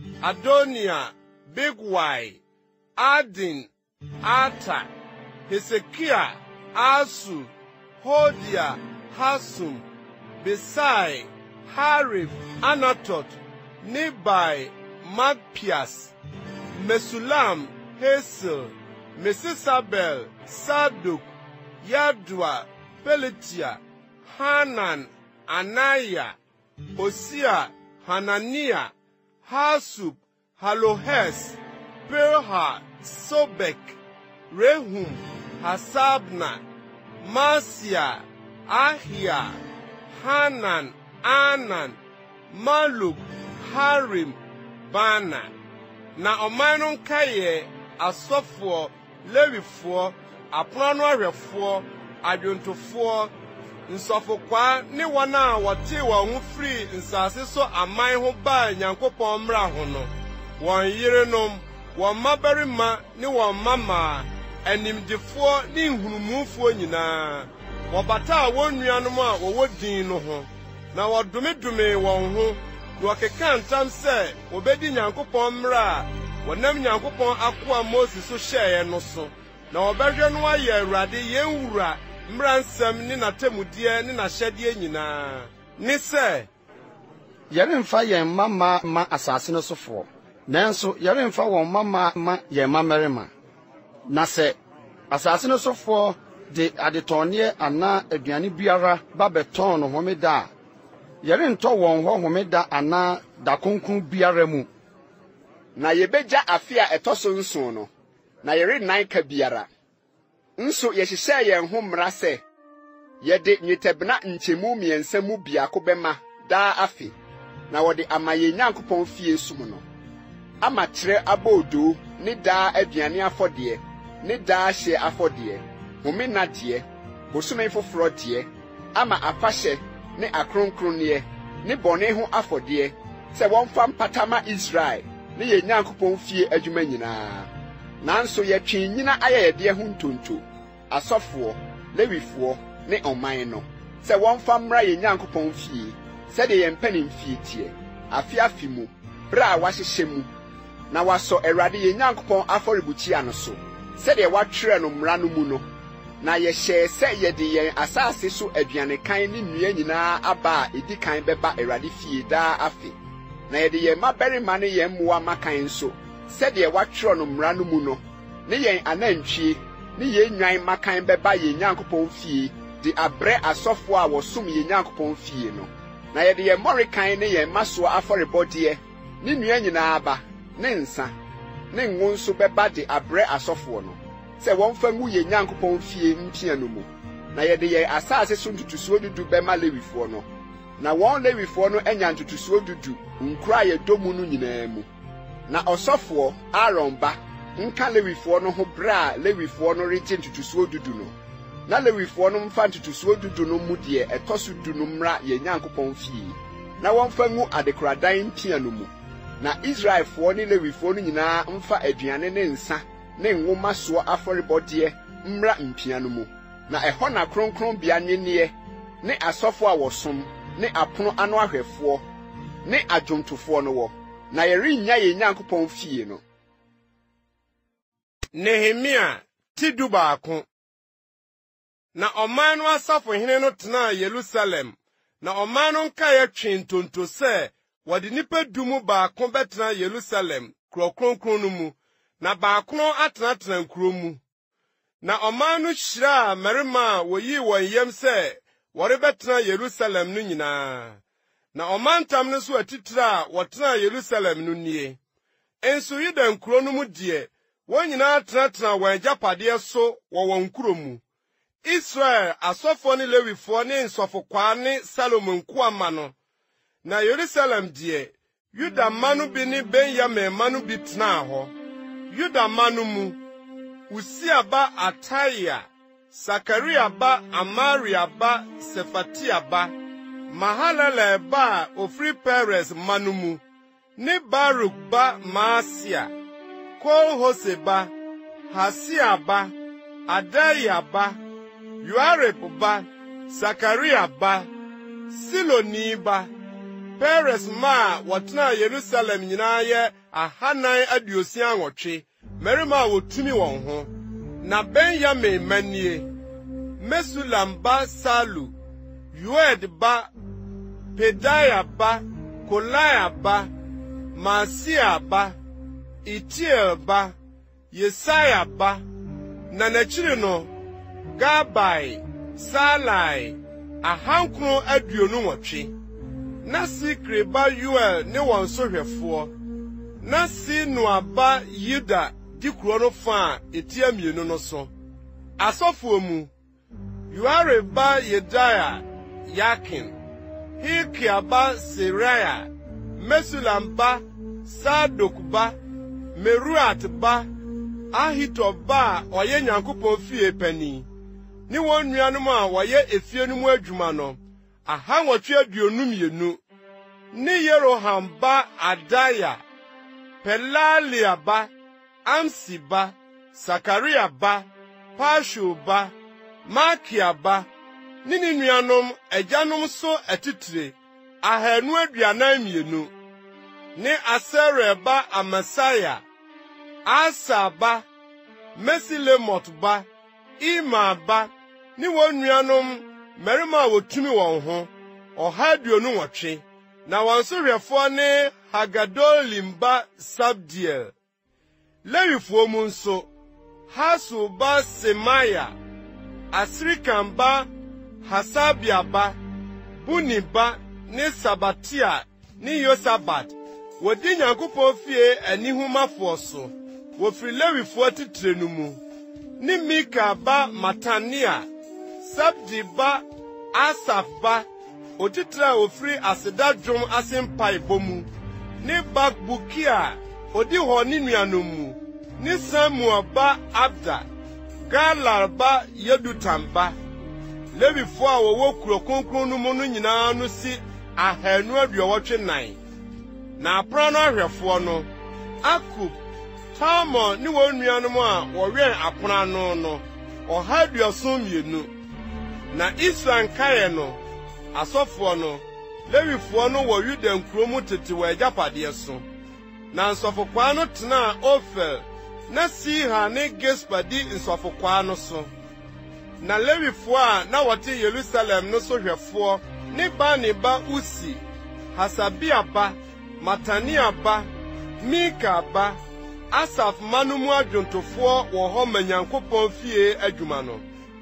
Adonia, Bigwai, Adin, Ata, Hezekiah, Asu, Hodia, Hasum, Besai, Harif, Anatot, Nebai, Magpias, Mesulam, Hazel, Mesisabel, Saduk, Yadua, Peletia, Hanan, Anaya, Hosea, Hananiah, Hasub, Halohes, Perha, Sobek, Rehum, Hasabna, Marcia, Ahia, Hanan, Anan, Maluk, Harim, Bana. Na ɔman no nkaeɛ asɔfoɔ, lewifoɔ, apono ahwɛfoɔ, adwontofoɔ, nsɔfokwaa ne wɔn a wɔte wɔn ho firi nsase so aman ho baa Nyankopɔn mmara ho no, wɔn yerenom, wɔn mmabarima ne wɔn mmamaa, animgyefoɔ ne nhunumufoɔ nyinaa, wɔbataa wɔn nuanom a wɔwɔ din no ho, na wɔdomedome wɔn ho, na wɔkeka ntam sɛ wɔbɛdi Nyankopɔn mmara a wɔnam Nyankopɔn akoa Moses so hyɛeɛ no so, na wɔbɛhwɛ no ayɛ Awurade yɛn wura mmara nsɛm ne n'atammudeɛ ne n'ahyɛdeɛ nyinaa. Ne sɛ, yɛremfa yɛn mama ma asase no sofoɔ, nanso yɛremfa wɔn mama ma yɛn mmabarima. Na sɛ asase no sofoɔ de adetɔnneɛ anaa aduane biara ba bɛtɔn no homeda a, yɛrentɔ wɔn hɔ homeda anaa da kronkron biara mu. Na yɛbɛgya afe a ɛtɔ so nson no, na yɛrennan ka biara. Nso yɛhyehyɛ yɛn ho mmara sɛ, yɛde nnwetɛbena nkyɛmu mmiɛnsa mu biako bɛma daa afe, na wɔde ama yɛn Nyankopɔn fie som no. Ama kyerɛ abɔɔdoo ne daa aduane afɔdeɛ, ne daa hye afɔdeɛ, homena deɛ, bosome foforɔ deɛ, ama afahyɛ ne akronkronneɛ, ne bɔne ho afɔdeɛ, sɛ wɔmfa mpatama Israel ne yɛn Nyankopɔn fie adwuma nyinaa. Nanso yɛtwe nyina ayɛ yɛdeɛ ho ntonto, asɔfoɔ, lewifoɔ ne ɔman no, sɛ wɔmfa mmra yɛn Nyankopɔn fie, sɛdeɛ yɛn mpanimfie tie, afe afe mu, bere a wɔahyehyɛ mu, na wɔasɔ Awurade yɛn Nyankopɔn afɔrebukyia no so, sɛdeɛ wɔatwerɛ no mmara no mu no. Na yɛhyɛɛ sɛ yɛde yɛn asase so aduanekan ne nnua nyinaa aba a edi kan bɛba Awurade fie daa afe, na yɛde yɛn mmabarima ne yɛn mmoa makan nso, sɛdeɛ wɔatwerɛ no mmara no mu no, ne yɛn anantwie ne yɛn nnwan makan bɛba yɛn Nyankopɔn fie de abrɛ asɔfoɔ a wɔsom yɛn Nyankopɔn fie no. Na yɛde yɛn mmɔrekan ne yɛn mmasoɔ afɔrebɔdeɛ ne nnua nyinaa aba, ne nsa, ne ngo nso bɛba de abrɛ asɔfoɔ no, sɛ wɔmfa ngu yɛn Nyankopɔn fie mpia no mu. Na yɛde yɛn asase so ntutusuo dudu bɛma lewifoɔ no, na wɔn lewifoɔ no anya ntutusuo dudu nkura a yɛdɔ mu no nyinaa mu. Na ɔsɔfoɔ Aaron ba nka lewifoɔ no ho bere a lewifoɔ no regye ntutusuo dudu no, na lewifoɔ no mfa ntutusuo dudu no mu deɛ ɛtɔ so du no mmra yɛn Nyankopɔn fie, na wɔmfa ngu adekoradan mpia no mu. Na Israelfoɔ ne lewifoɔ no nyinaa mfa aduane ne nsa ne nwoma soɔ afɔrebɔdeɛ mmra mpia no mu. Na ɛhɔ na kronkronbea nwenneɛ ne asɔfo a wɔsom ne apono ano ahwɛfoɔ ne adwomtofoɔ no wɔ. Na yɛrennya yɛn Nyankopɔn fie no. Nehemia ti du baako. Na ɔman no asafohene no tenaa Yerusalem, na ɔman no nkaeɛ twe ntonto sɛ wɔde nipa du mu baako bɛtena Yerusalem kuro kronkron no mu, na baako no atenatena nkuro mu. Na ɔman no hyiraa mmarima a woyii wɔn yam sɛ wɔrebɛtena Yerusalem no nyinaa. Na ɔmantam no so atitire a wɔtena Yerusalem no nie. Enso Yuda nkuro no mu deɛ, wɔn nyinaa tenatena wɔn agyapadeɛ so wɔ wɔn nkuro mu. Israel asɔfoɔ ne lewifoɔ ne nsɔfokwaa ne Salomo nkoama no. Na Yerusalem deɛ, Yuda mma no bi ne Benyamin mma no bi tenaa hɔ. Yuda mma no mu, Usia ba Ataya, Sakaria ba Amaria ba Sefatia ba, Mahalalel ba Ofri Peres mma no mu, ne Baruk ba Maasia, Kol-Hose ba, Hasia ba, Adaya ba, Yoarib ba, Sakaria ba, Siloni ba, Peres ma watena Yerusalem nyinaa yɛ ahanan aduosia nwɔtwe, mmarima a wotumi wɔn ho. Na Benyamin manie, Mesulam ba Salu, Yoed ba, Pedaya ba, Kolaya ba, Maasia ba, Itiel ba, Yesaya ba, na n'akyiri no, Gabai, Salai, ahankron aduonu nwɔtwe. Na Sikri ba Yoel ne wɔn sohwɛfoɔ. Na Sinua ba Yuda di kuro no fa etia mienu no so. Asɔfoɔ mu, Yoare ba Yedaya, Yakin, Hilkia ba Seraya, Mesulam ba, Sadok ba, Meruat ba, Ahitob ba ɔyɛ Nyankopɔn fie pani. Ni wɔn nuanom a wɔyɛ efie no mu adwuma no, ahanwɔtwe aduonu mmienu. Ni Yeroham ba Adaya, Pelalia ba, Amsi ba, Sakaria ba, Pashu ba, Makia ba, ni ni nuanom agyanom so atitire, ahanu aduanan mmienu. Ni Asere ba Amasaya, Asa ba, Mesilemot ba, Ima ba, ni wɔn nuanom mmarima a wotumi wɔn ho, ɔha aduonu nwɔtwe. Na wɔn sohwɛfoɔ ne Hagadolim ba Sabdiel. Lewifoɔ mu nso, Hasul ba Semaya, Asrikam ba Hasabia ba, Buni ba ne Sabatia ne Yosabat. Wodi Nyankopɔn fie anihumafoɔ so, wofiri Lewifoɔ titire no mu. Ni Mika ba Matania, Sabdi ba Asaf ba, otitira ofiri aseda dwom asempai bomu. Ni Bakbukia, odi hɔ ne nuanom mu. Ni Samuel ba Abda, Galar ba Yedutam ba. Lewifoɔ a wɔwɔ kuro kronkron no mu no nyinaa no si ahanu aduɔwɔtwe nan. Na apra no ahwɛfoɔ no, Akub, Talmon ne wɔn nuanom a wɔwɛn apra no no, ɔha aduɔson mmienu. Na Israel nkae no, asɔfoɔ no, Lewifoɔ no wɔ Yuda nkuro mu tete wɔ agyapadeɛ so. Na nsɔfokwaa no tenaa Ofel, na Siha ne Gispa di nsɔfokwaa no so. Na Lewifoɔ a na wɔte Yerusalem no so hwɛfoɔ ne Bani ba Usi, Hasabia ba, Matania ba, Mika ba, Asaf manumu adwontofoɔ wɔ hɔ ma Nyankopɔn fie adwuma no.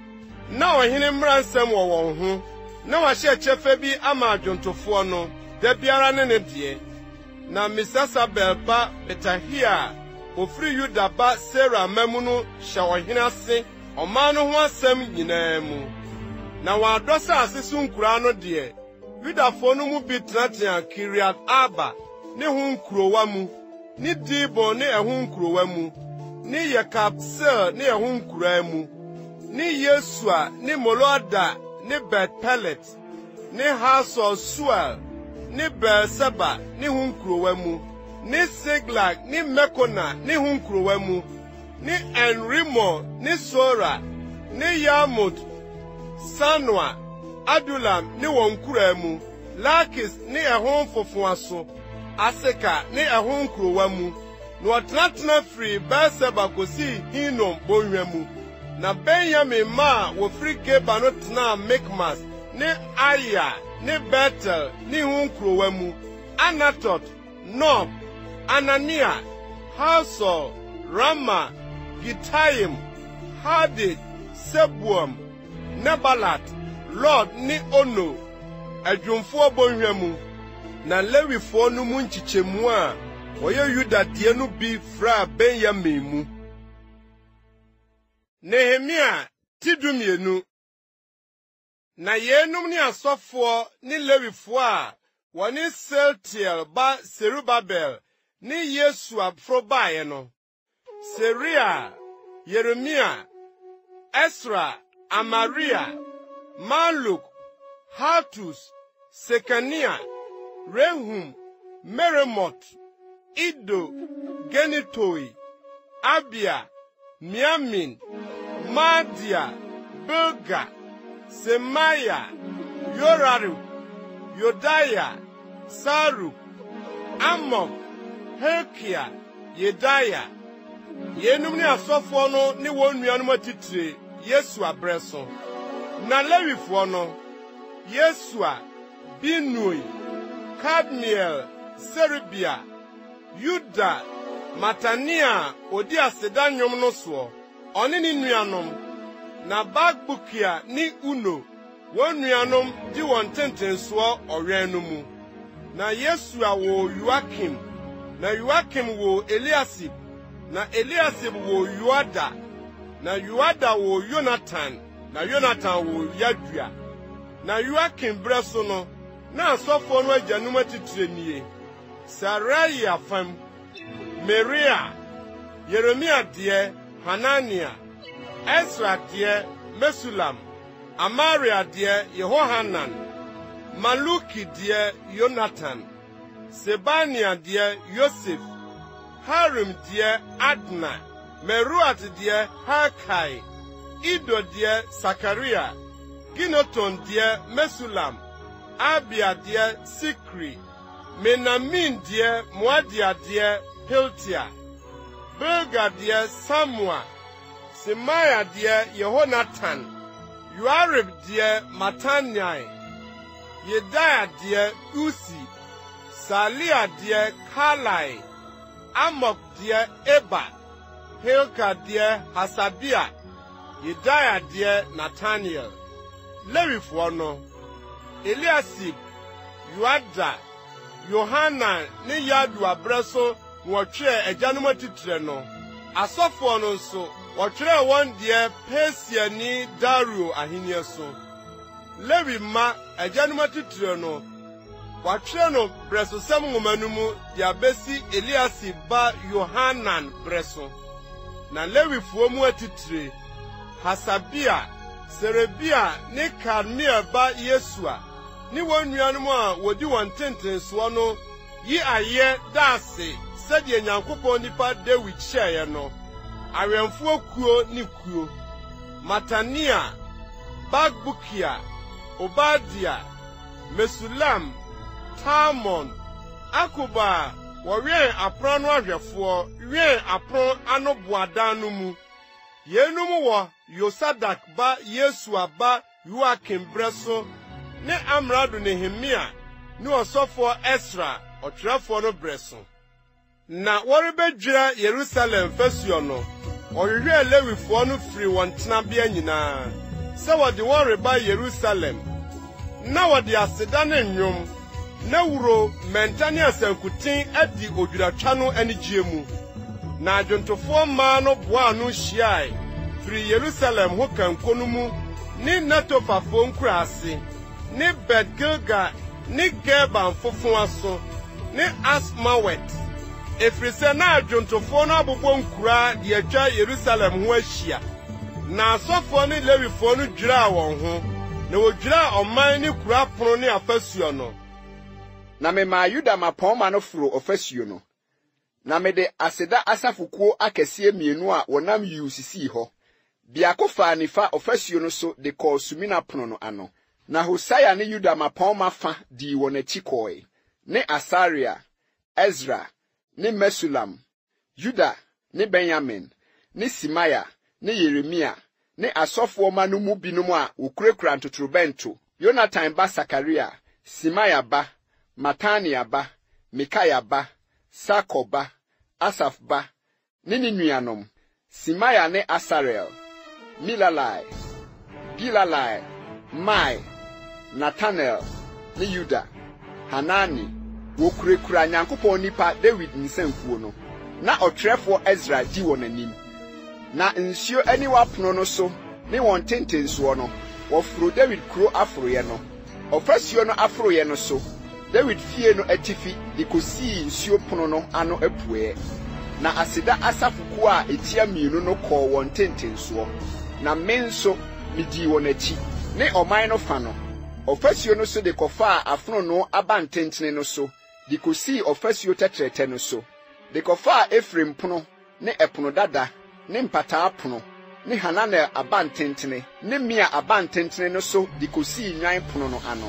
Na ɔhene mmaransɛm wɔ wɔn ho, na wɔahyɛ kyɛfa bi ama adwontofoɔ no, da biara ne ne deɛ. Na Mesasabel ba Betahia, ofiri Yuda ba Sera mamu no hyɛ ɔhene ase, ɔman no ho asɛm nyinaa mu. Na wɔadɔ sɛ asese nkuraa no deɛ, Yudafoɔ no mu bi tenatena Kiriat Arba ne ho nkurowa mu, ne Dibon ne ɛho nkurowa mu, ne Yekabsel ne ɛho nkuraa mu, ne Yesua ne Moloda ne Bet-Pelet, ne Hasor Sual, ne Beer-Seba ne ho nkurowa mu, ne Siglag ne Mekona ne ho nkurowa mu, ne Enrimo ne Sora, ne Yarmut, Sanoa, Adulam ne wɔn nkuraa mu, Lakis ne ɛho mfofoaso, Aseka ne ɛho nkurowa mu, na wɔtenatena firi Beer-Seba kosi Hinom bɔnhwa mu. Na Benyamin ma wofiri Geba no tenaa Mikmas ne Aya ne Betel ne ho nkurowa mu, Anatot, Nob, Anania, Hasor, Rama, Gitayim, Hadid, Sebuam, Nebalat, Lod ne Ono, adwumfoɔ bɔnhwa mu. Na Lewifoɔ no mu nkyikyɛmu a wɔyɛ Yuda deɛ no bi fra Benyamin mu. Nehemia tidumienu. Na yenum ne asɔfoɔ ne Lewifoɔ a wɔne Seltiel ba Serubabel ne Yesua foro baeɛ no. Seria, Yeremia, Esra, Amaria, Maluk, Hatus, Sekania, Rehum, Meremot, Ido, Genitoi, Abia, Miamin, Madia, Bilga, Semaya, Yoraru, Yodaya, Saruk, Amok, Helkia, Yedaya. Yenum ni asofo no ni won nuanom atitire Yesu abreso. Na Lewifo no Yesua, Binui, Kadmiel, Serbia, Yuda, Matania, odi aseda nwom no so. Oni ni nuanom na Bagbukia ni Uno. Won nuanom di won tentenso owen no mu. Na Yesua wo Yoakim, na Yoakim wo Eliasib, na Eliasib wo Yoada, na Yoada wo Jonathan, na Jonathan wo Yadua. Na Yoakim breso no na asofo no ajanum atitire nie. Saraya fam, Maria, Yeremia de, Hanania, Ezra de, Mesulam, Amaria de, Yehohanan, Maluki de, Jonathan, Sebania de, Yosef, Harim de, Adna, Meruat de, Hakai, Ido de, Zakaria, Ginoton de, Mesulam, Abia de, Sikri, Menamin de, Moadia de, Hiltia, Bilga de, Samua, Semaya de, Yehonatan, Yoarib de, Mataniah, Yedaya de, Usi, Salia de, Kalai, Amok de, Eba, Hilka de, Hasabia, Yedaya de, Nathaniel, Lewifo no, Eliasib, Yoada, Yohana ni Yadu abreso wotwe ajanum atitire no. Asofo no nso wotwe won de Persia ni Dario ahenie so. Lewi ma ajanum atitire no. Watwe no breso sam ngomanumu ya besi Eliasib ba Yohanan breso. Na Lewi fuo mu atitire Hasabia, Serebia ni Karmia ba Yesua. Ni won nuanom a wodi won tentenso no yi aye dase sede Nyankopon nipa David hyeye no awemfo kuo ni kuo Matania, Bagbukia, Obadia, Mesulam, Talmon, Akuba, wɔwɛn apron no ahwɛfo wɛn apron ano boadan no mu yenum wɔ Yosadak ba Yesua ba Yoakim breso ne Amrado Nehemia ne osofo Esra otwerɛfo no breso na wɔrebedwira Yerusalem fasuo no ɔhwehwɛ Lewifo no firi wɔn tenabea nyinaa sɛ wɔde wɔreba Yerusalem na wɔde aseda ne nnwom na wuro mentane asankutin adi odwiratwa no anigye mu na adwontofo ma no boa no hyiae firi Yerusalem ho kanko no mu ne Netofafo nkurase ne Bet Gilgal ne Geba mfofo aso ne Asmawet efrise na adwontofo no abobɔ nkura de atwa Yerusalem ho ahyia na asofo ne Lewifo no dwira wɔn ho na wodwira ɔman ne kura pono ne afasuo no na me ma Yuda mapɔnma no foro ofasuo no na me de aseda asafokuo akɛse mienu a wɔnam yiusisi hɔ biako fa nifa ofasuo no so de kɔ sumina pono no ano na Hosea ne Yuda mapɔnma fa di wɔn akyi kɔe ne Asaria, Ezra ne Mesulam, Yuda ne Benjamin ne Simaya ne Yeremia ne asofo ma no mu binom a wokurakura ntotorobɛnto Jonathan ba Zakaria, Simaya ba, Matania ba, Mikaya ba, Sako ba, Asaf ba ne ne nuanom Simaya ne Asarel, Milalai, Gilalai, Mai, Nathanael ne Yuda, Hanani wokurakura Nyankopɔn nipa David nsanfuo no na ɔtwerɛfo Ezra di wɔn anim na nsuo aniwa pono no so ne wɔn tentensoɔ no wɔforo David kuro aforoyɛ no ɔfasuo no aforoyɛ no so David fie no atifi de kosii nsuo pono no ano apuɛ na aseda asafokuo a etia mienu no kɔɔ wɔn tentensoɔ na me nso midi wɔn akyi ne ɔman no fa no ɔfasuo no so de kɔfa afono no abantentene no so de kosii ɔfasuo tɛtrɛtɛ no so de kɔfa Efraim pono ne ɛpono dada ne mpataa pono ne Hananel abantentene ne Mia abantentene no so de kosii nwan pono no ano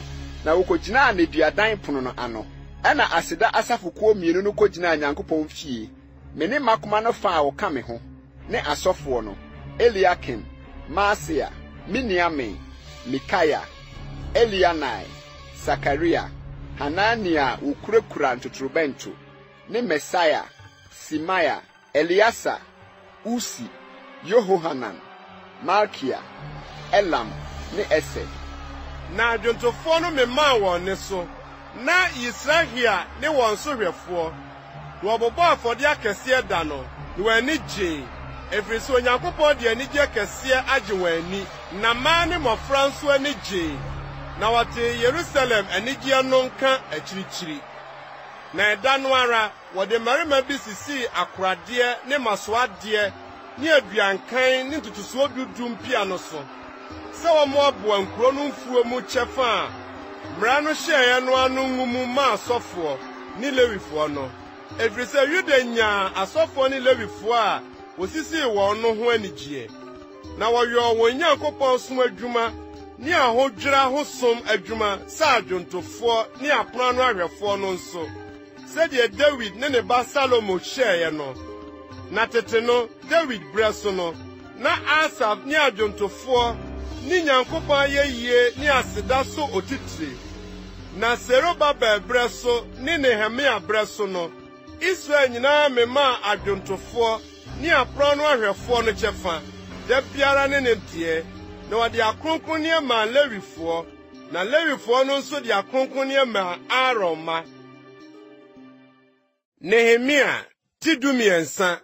na wokogina ne duadan pono no ano. Ɛna aseda asafokuo mienu no kogina Nyankopɔn fie. Me ne makoma no fa a wɔka me ho, ne asɔfoɔ no, Eliakim, Maasia, Miniamin, Mikaya, Elianai, Sakaria, Hanania ukurekura ntotorobɛnto, ne Mesaya, Simaya, Eliasa, Usi, Yehohanan, Malkia, Elam, ne Esed. Na adwontofo no mema won ne so, na Israhia ne won so hwefo. Do obobo afode akese da no, ne wani gye. Efiri so Onyankopɔn de ani gye kese agye wani, na ma ne mofra nso ani gye. Na wate Jerusalem ani gye no nka akyirikyiri. Na ɛda no ara wode marima bi sisi akorade ne masoade ne aduankan ne ntutuso dudum pia no so. Se wo mo aboa nkuro no mfuo mu kyɛfa a mra no hyɛɛ no anu ngumu ma asɔfo ne lewifo no. Efiri sɛ Yuda nya asɔfo ne lewifo a wosisi wɔn no ho anigye. Na wɔyɔ wɔn Nyankopɔn som adwuma ne ahodwira ho som adwuma sa adwontofo ne apono no ahwɛfo no nso. Sɛdeɛ David ne ne ba Salomo hyɛɛ no. Na tete no David brɛ so no, na Asaf ne adwontofo ni Nyankopɔn ayeyie ni aseda so otitiri. Na Serubabel brɛ so ni Nehemia brɛ so no, Israel nyinaa mema adwontofo ni apono no ahwɛfo no kyɛfa, da biara ne ne deɛ, na wɔde akronkron ne ma Lewifo, na Lewifo no nso de akronkron ne ma Aaron ma. Nehemia tidumiɛnsa.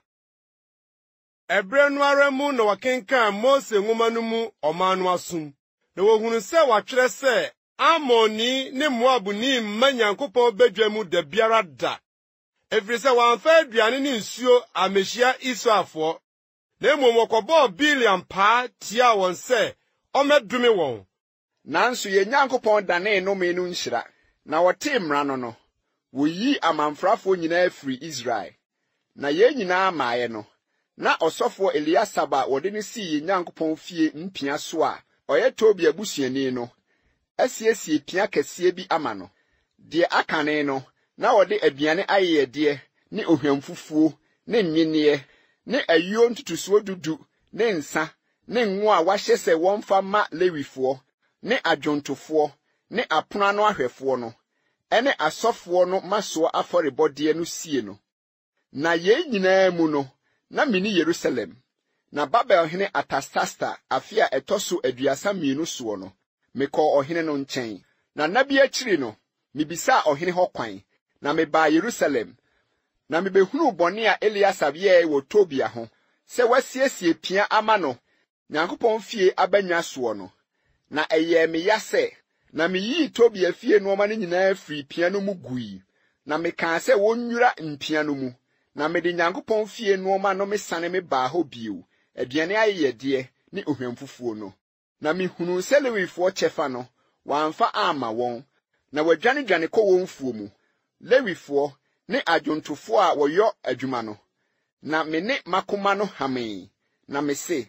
Ebre no ara mu na wakenkan Mose nwoma no mu ɔman no asum. Na wohunu sɛ watwerɛ sɛ Amoni ne Moabuni mma Nyankopɔn badwa mu da biara da. Efiri sɛ wɔamfa aduane ne nsuo amehyia Israelfo. Na mmom wɔkɔbɔɔ Biliam paa tia wɔn sɛ ɔmɛdome wɔn. Nanso ye Nyankopɔn dane no me no nhyira. Na wɔte mmara no no, woyi amanfrafo nyinaa firi Israel. Na ye nyinaa maaye no. Na osofo Eliasaba wode ne si ye Nyankopɔn fie mpia so a ɔyɛ Tobia busuani no asiesie pia kɛse bi ama no. De akane no na wode aduane ayeyede ne ohwamfufuo ne nwene ne ayuo ntutuso dudu ne nsa ne ngo a wahyɛ sɛ wɔmfa ma Lewifo ne adwontofo ne apona no ahwɛfo no ene asɔfo no maso afɔrebɔde no sie no. Na ye nyinaa mu no na mini Jerusalem, na Babel hene Atastasta afia etoso aduasa mienu so no, mekɔ ɔhene no nkyɛn. Na nabi akyiri no, mibisa ɔhene hɔ kwan, na meba Jerusalem, na mibehunu bɔne a Eliasab yɛ wɔ Tobia ho, sɛ wasiesie pia ama no, Nyankopɔn fie abanya so no. Na ɛyɛ me ya sɛ, na miyi Tobia fie no ma ne nyinaa firi pia no mu gui, na meka sɛ wonnwura mpia no mu. Na me de Nyankopɔn fie no ma no me sane me ba ho bio, aduane ayeyede ne ohwamfufuo no. Na me hunu sɛ Lewifo kyɛfa no, wɔamfa ama wɔn, na wadwane dwane kɔ wɔn fuo mu. Lewifo ne adwontofo a wɔyɔ adwuma no. Na me ne makoma no hamee, na me se,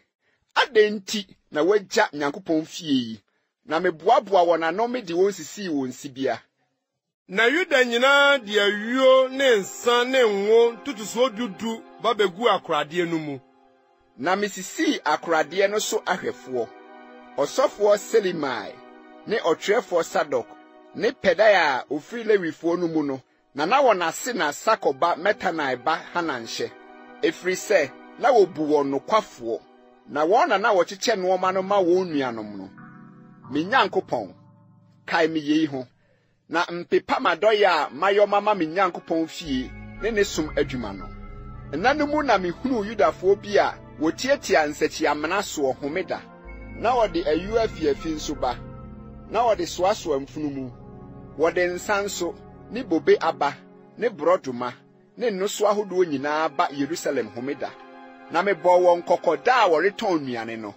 adɛn na wagya Nyankopɔn fie yi, na me boaboa wɔn ano me de wɔn sisi wɔn sibia. Na Yuda nyinaa de ayuo ne nsa ne ngo tutuso dudu ba begu akorade no mu. Na misisi akorade no so ahwɛfo. Ɔsɔfo Selimai ne ɔtwerɛfo Sadok ne Pedaya ofiri Lewifo no mu no, na na wɔn ase na Sakoba Metanai ba Hananhye. Efiri sɛ na wobu wɔn no kwafo. Na wɔn na na wɔkyekyɛ no ma no ma wɔn nuanom no. Me Nyankopɔn kae me yei ho. Na mpepa madoya mayo mama me Nyankopɔn fie ne ne som adwuma no. Na no mu na me hunu Yudafo bi a wotietia nsachi amena so homeda. Na wode ayu afiafi nso ba. Na wode soaso amfunumu. Wode nsanso ne bobe aba ne brodoma ne nnoso ahodo nyinaa ba Jerusalem homeda. Na me bɔ wɔn kokoda a wɔretɔn nuane no.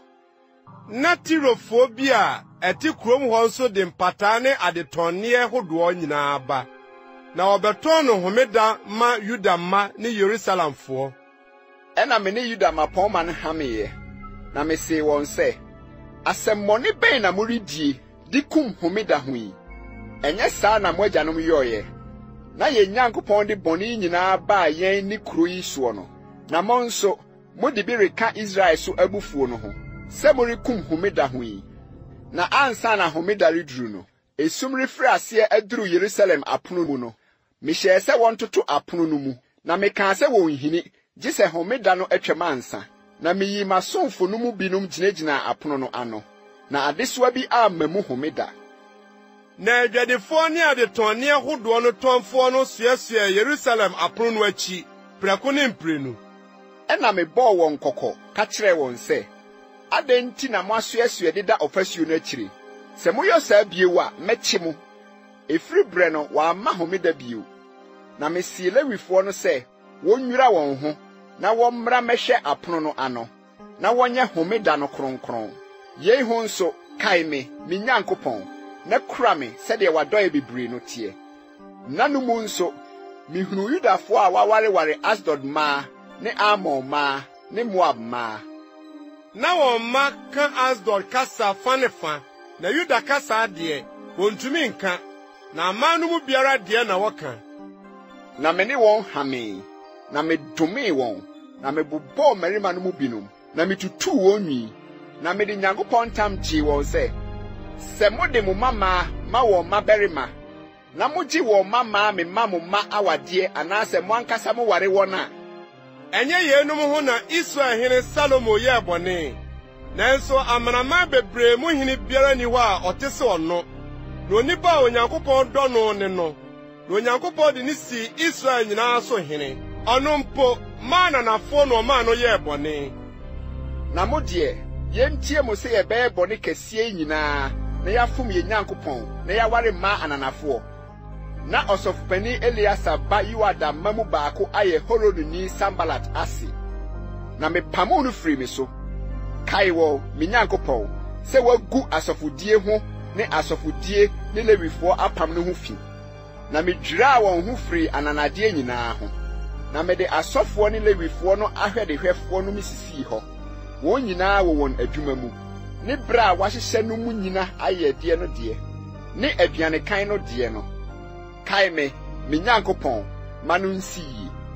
Na Tirofo bi a eti kurom hɔ nso de mpata ne adetɔnneɛ hodoɔ nyinaa ba. Na wɔbɛtɔn no homeda ma Yuda ma ne Jerusalemfo. Ɛna me ne Yuda mapɔn ma no hamee. Na me se wɔn sɛ, asɛmmɔne bɛn na moredie di kum homeda ho yi. Enye saa na mo agyanom yoye. Na ye Nyankopɔn de bɔne nyinaa baa yɛn ni kuro yi so no. Na mo nso mo de bi reka Israel so abufuo no ho. Sɛ mo rekum homeda ho yi. Na ansa na homeda reduru no. Esum refiri ase aduru Yerusalem apono mu no. Mehyɛ sɛ wɔntoto apono no mu. Na meka sɛ wɔn hini gye sɛ homeda no atwam ansa. Na meyi masomfo no mu binom gyinagyina apono no ano. Na adesoa bi amma mu homeda. Na adwadefo ne adetɔnne ahodoɔ no tɔnfoɔ no suasua Yerusalem apono no akyi prɛko ne mprenu. Ɛna mebɔɔ wɔn kɔkɔ ka kyerɛ wɔn sɛ adɛn nti na mo asuasua deda ɔfasuo no akyiri. Sɛ moyɛ saa bio a mɛkye mo. Efiri brɛ no wɔamma homeda bio. Na mesie Lewifoɔ no sɛ wonnwira wɔn ho na wɔmmra mɛhwɛ apono no ano. Na wɔnyɛ homeda no kronkron. Yei ho nso kae me, me Nyankopɔn. Na kura me sɛdeɛ wadɔe bebree no teɛ. Nanu mu nso mihunu Yudafoɔ a wawareware Asdod maa ne Amon maa ne Moab maa. Na wɔn mma ka Asdod kasa fa ne fa, na Yuda kasa deɛ wɔntumi nka, na aman no mu biara deɛ na wɔka. Na me ne wɔn hamee, na me domee wɔn, na me bobɔɔ mmarima no mu binom, na me tutuu wɔn nwi, na me de Nyankopɔn ntam gyee wɔn sɛ sɛ mo de mo mama ma wɔn mmabarima, na mo gye wɔn mama me ma mo ma awadeɛ anaasɛ mo ankasa mo ware wɔn a. Ɛnyɛ yeinom ho na Israel hene Salomo yɛ bɔne. Nanso amanaman bebree mu hene biara ni hɔ a ɔte sɛ ɔno. Na onipa a Onyankopɔn dɔ no ne no. Na Onyankopɔn de ne si Israel nyinaa so hene. Ɔno mpo maa nanafoɔ na ɔmaa no yɛ bɔne. Na mo deɛ yɛntie mo sɛ yɛbɛyɛ bɔne kɛseɛ nyinaa. Na yafum ye Nyankopɔn na yaware ma ananafoɔ. Na ɔsɔfopani Eliasa ba Yoada mamu baako ayɛ Horonini Sambalat ase. Na mepamu no firi me so. Kae wɔ me Nyankopɔn sɛ wagu asɔfodie ho ne asɔfodie ne Lewifoɔ apam no ho fi. Na medwiraa wɔn ho firi ananadeɛ nyinaa ho. Na mede asɔfoɔ ne Lewifoɔ no ahwɛdehwɛfoɔ no misisi hɔ. Wɔn nyinaa wɔ wɔn adwuma mu. Ne bra wahyehyɛ no mu nyina ayɛ deɛ no deɛ. Ne aduane kan no deɛ no. Kae me, me Nyankopɔn, ma no nsi yi.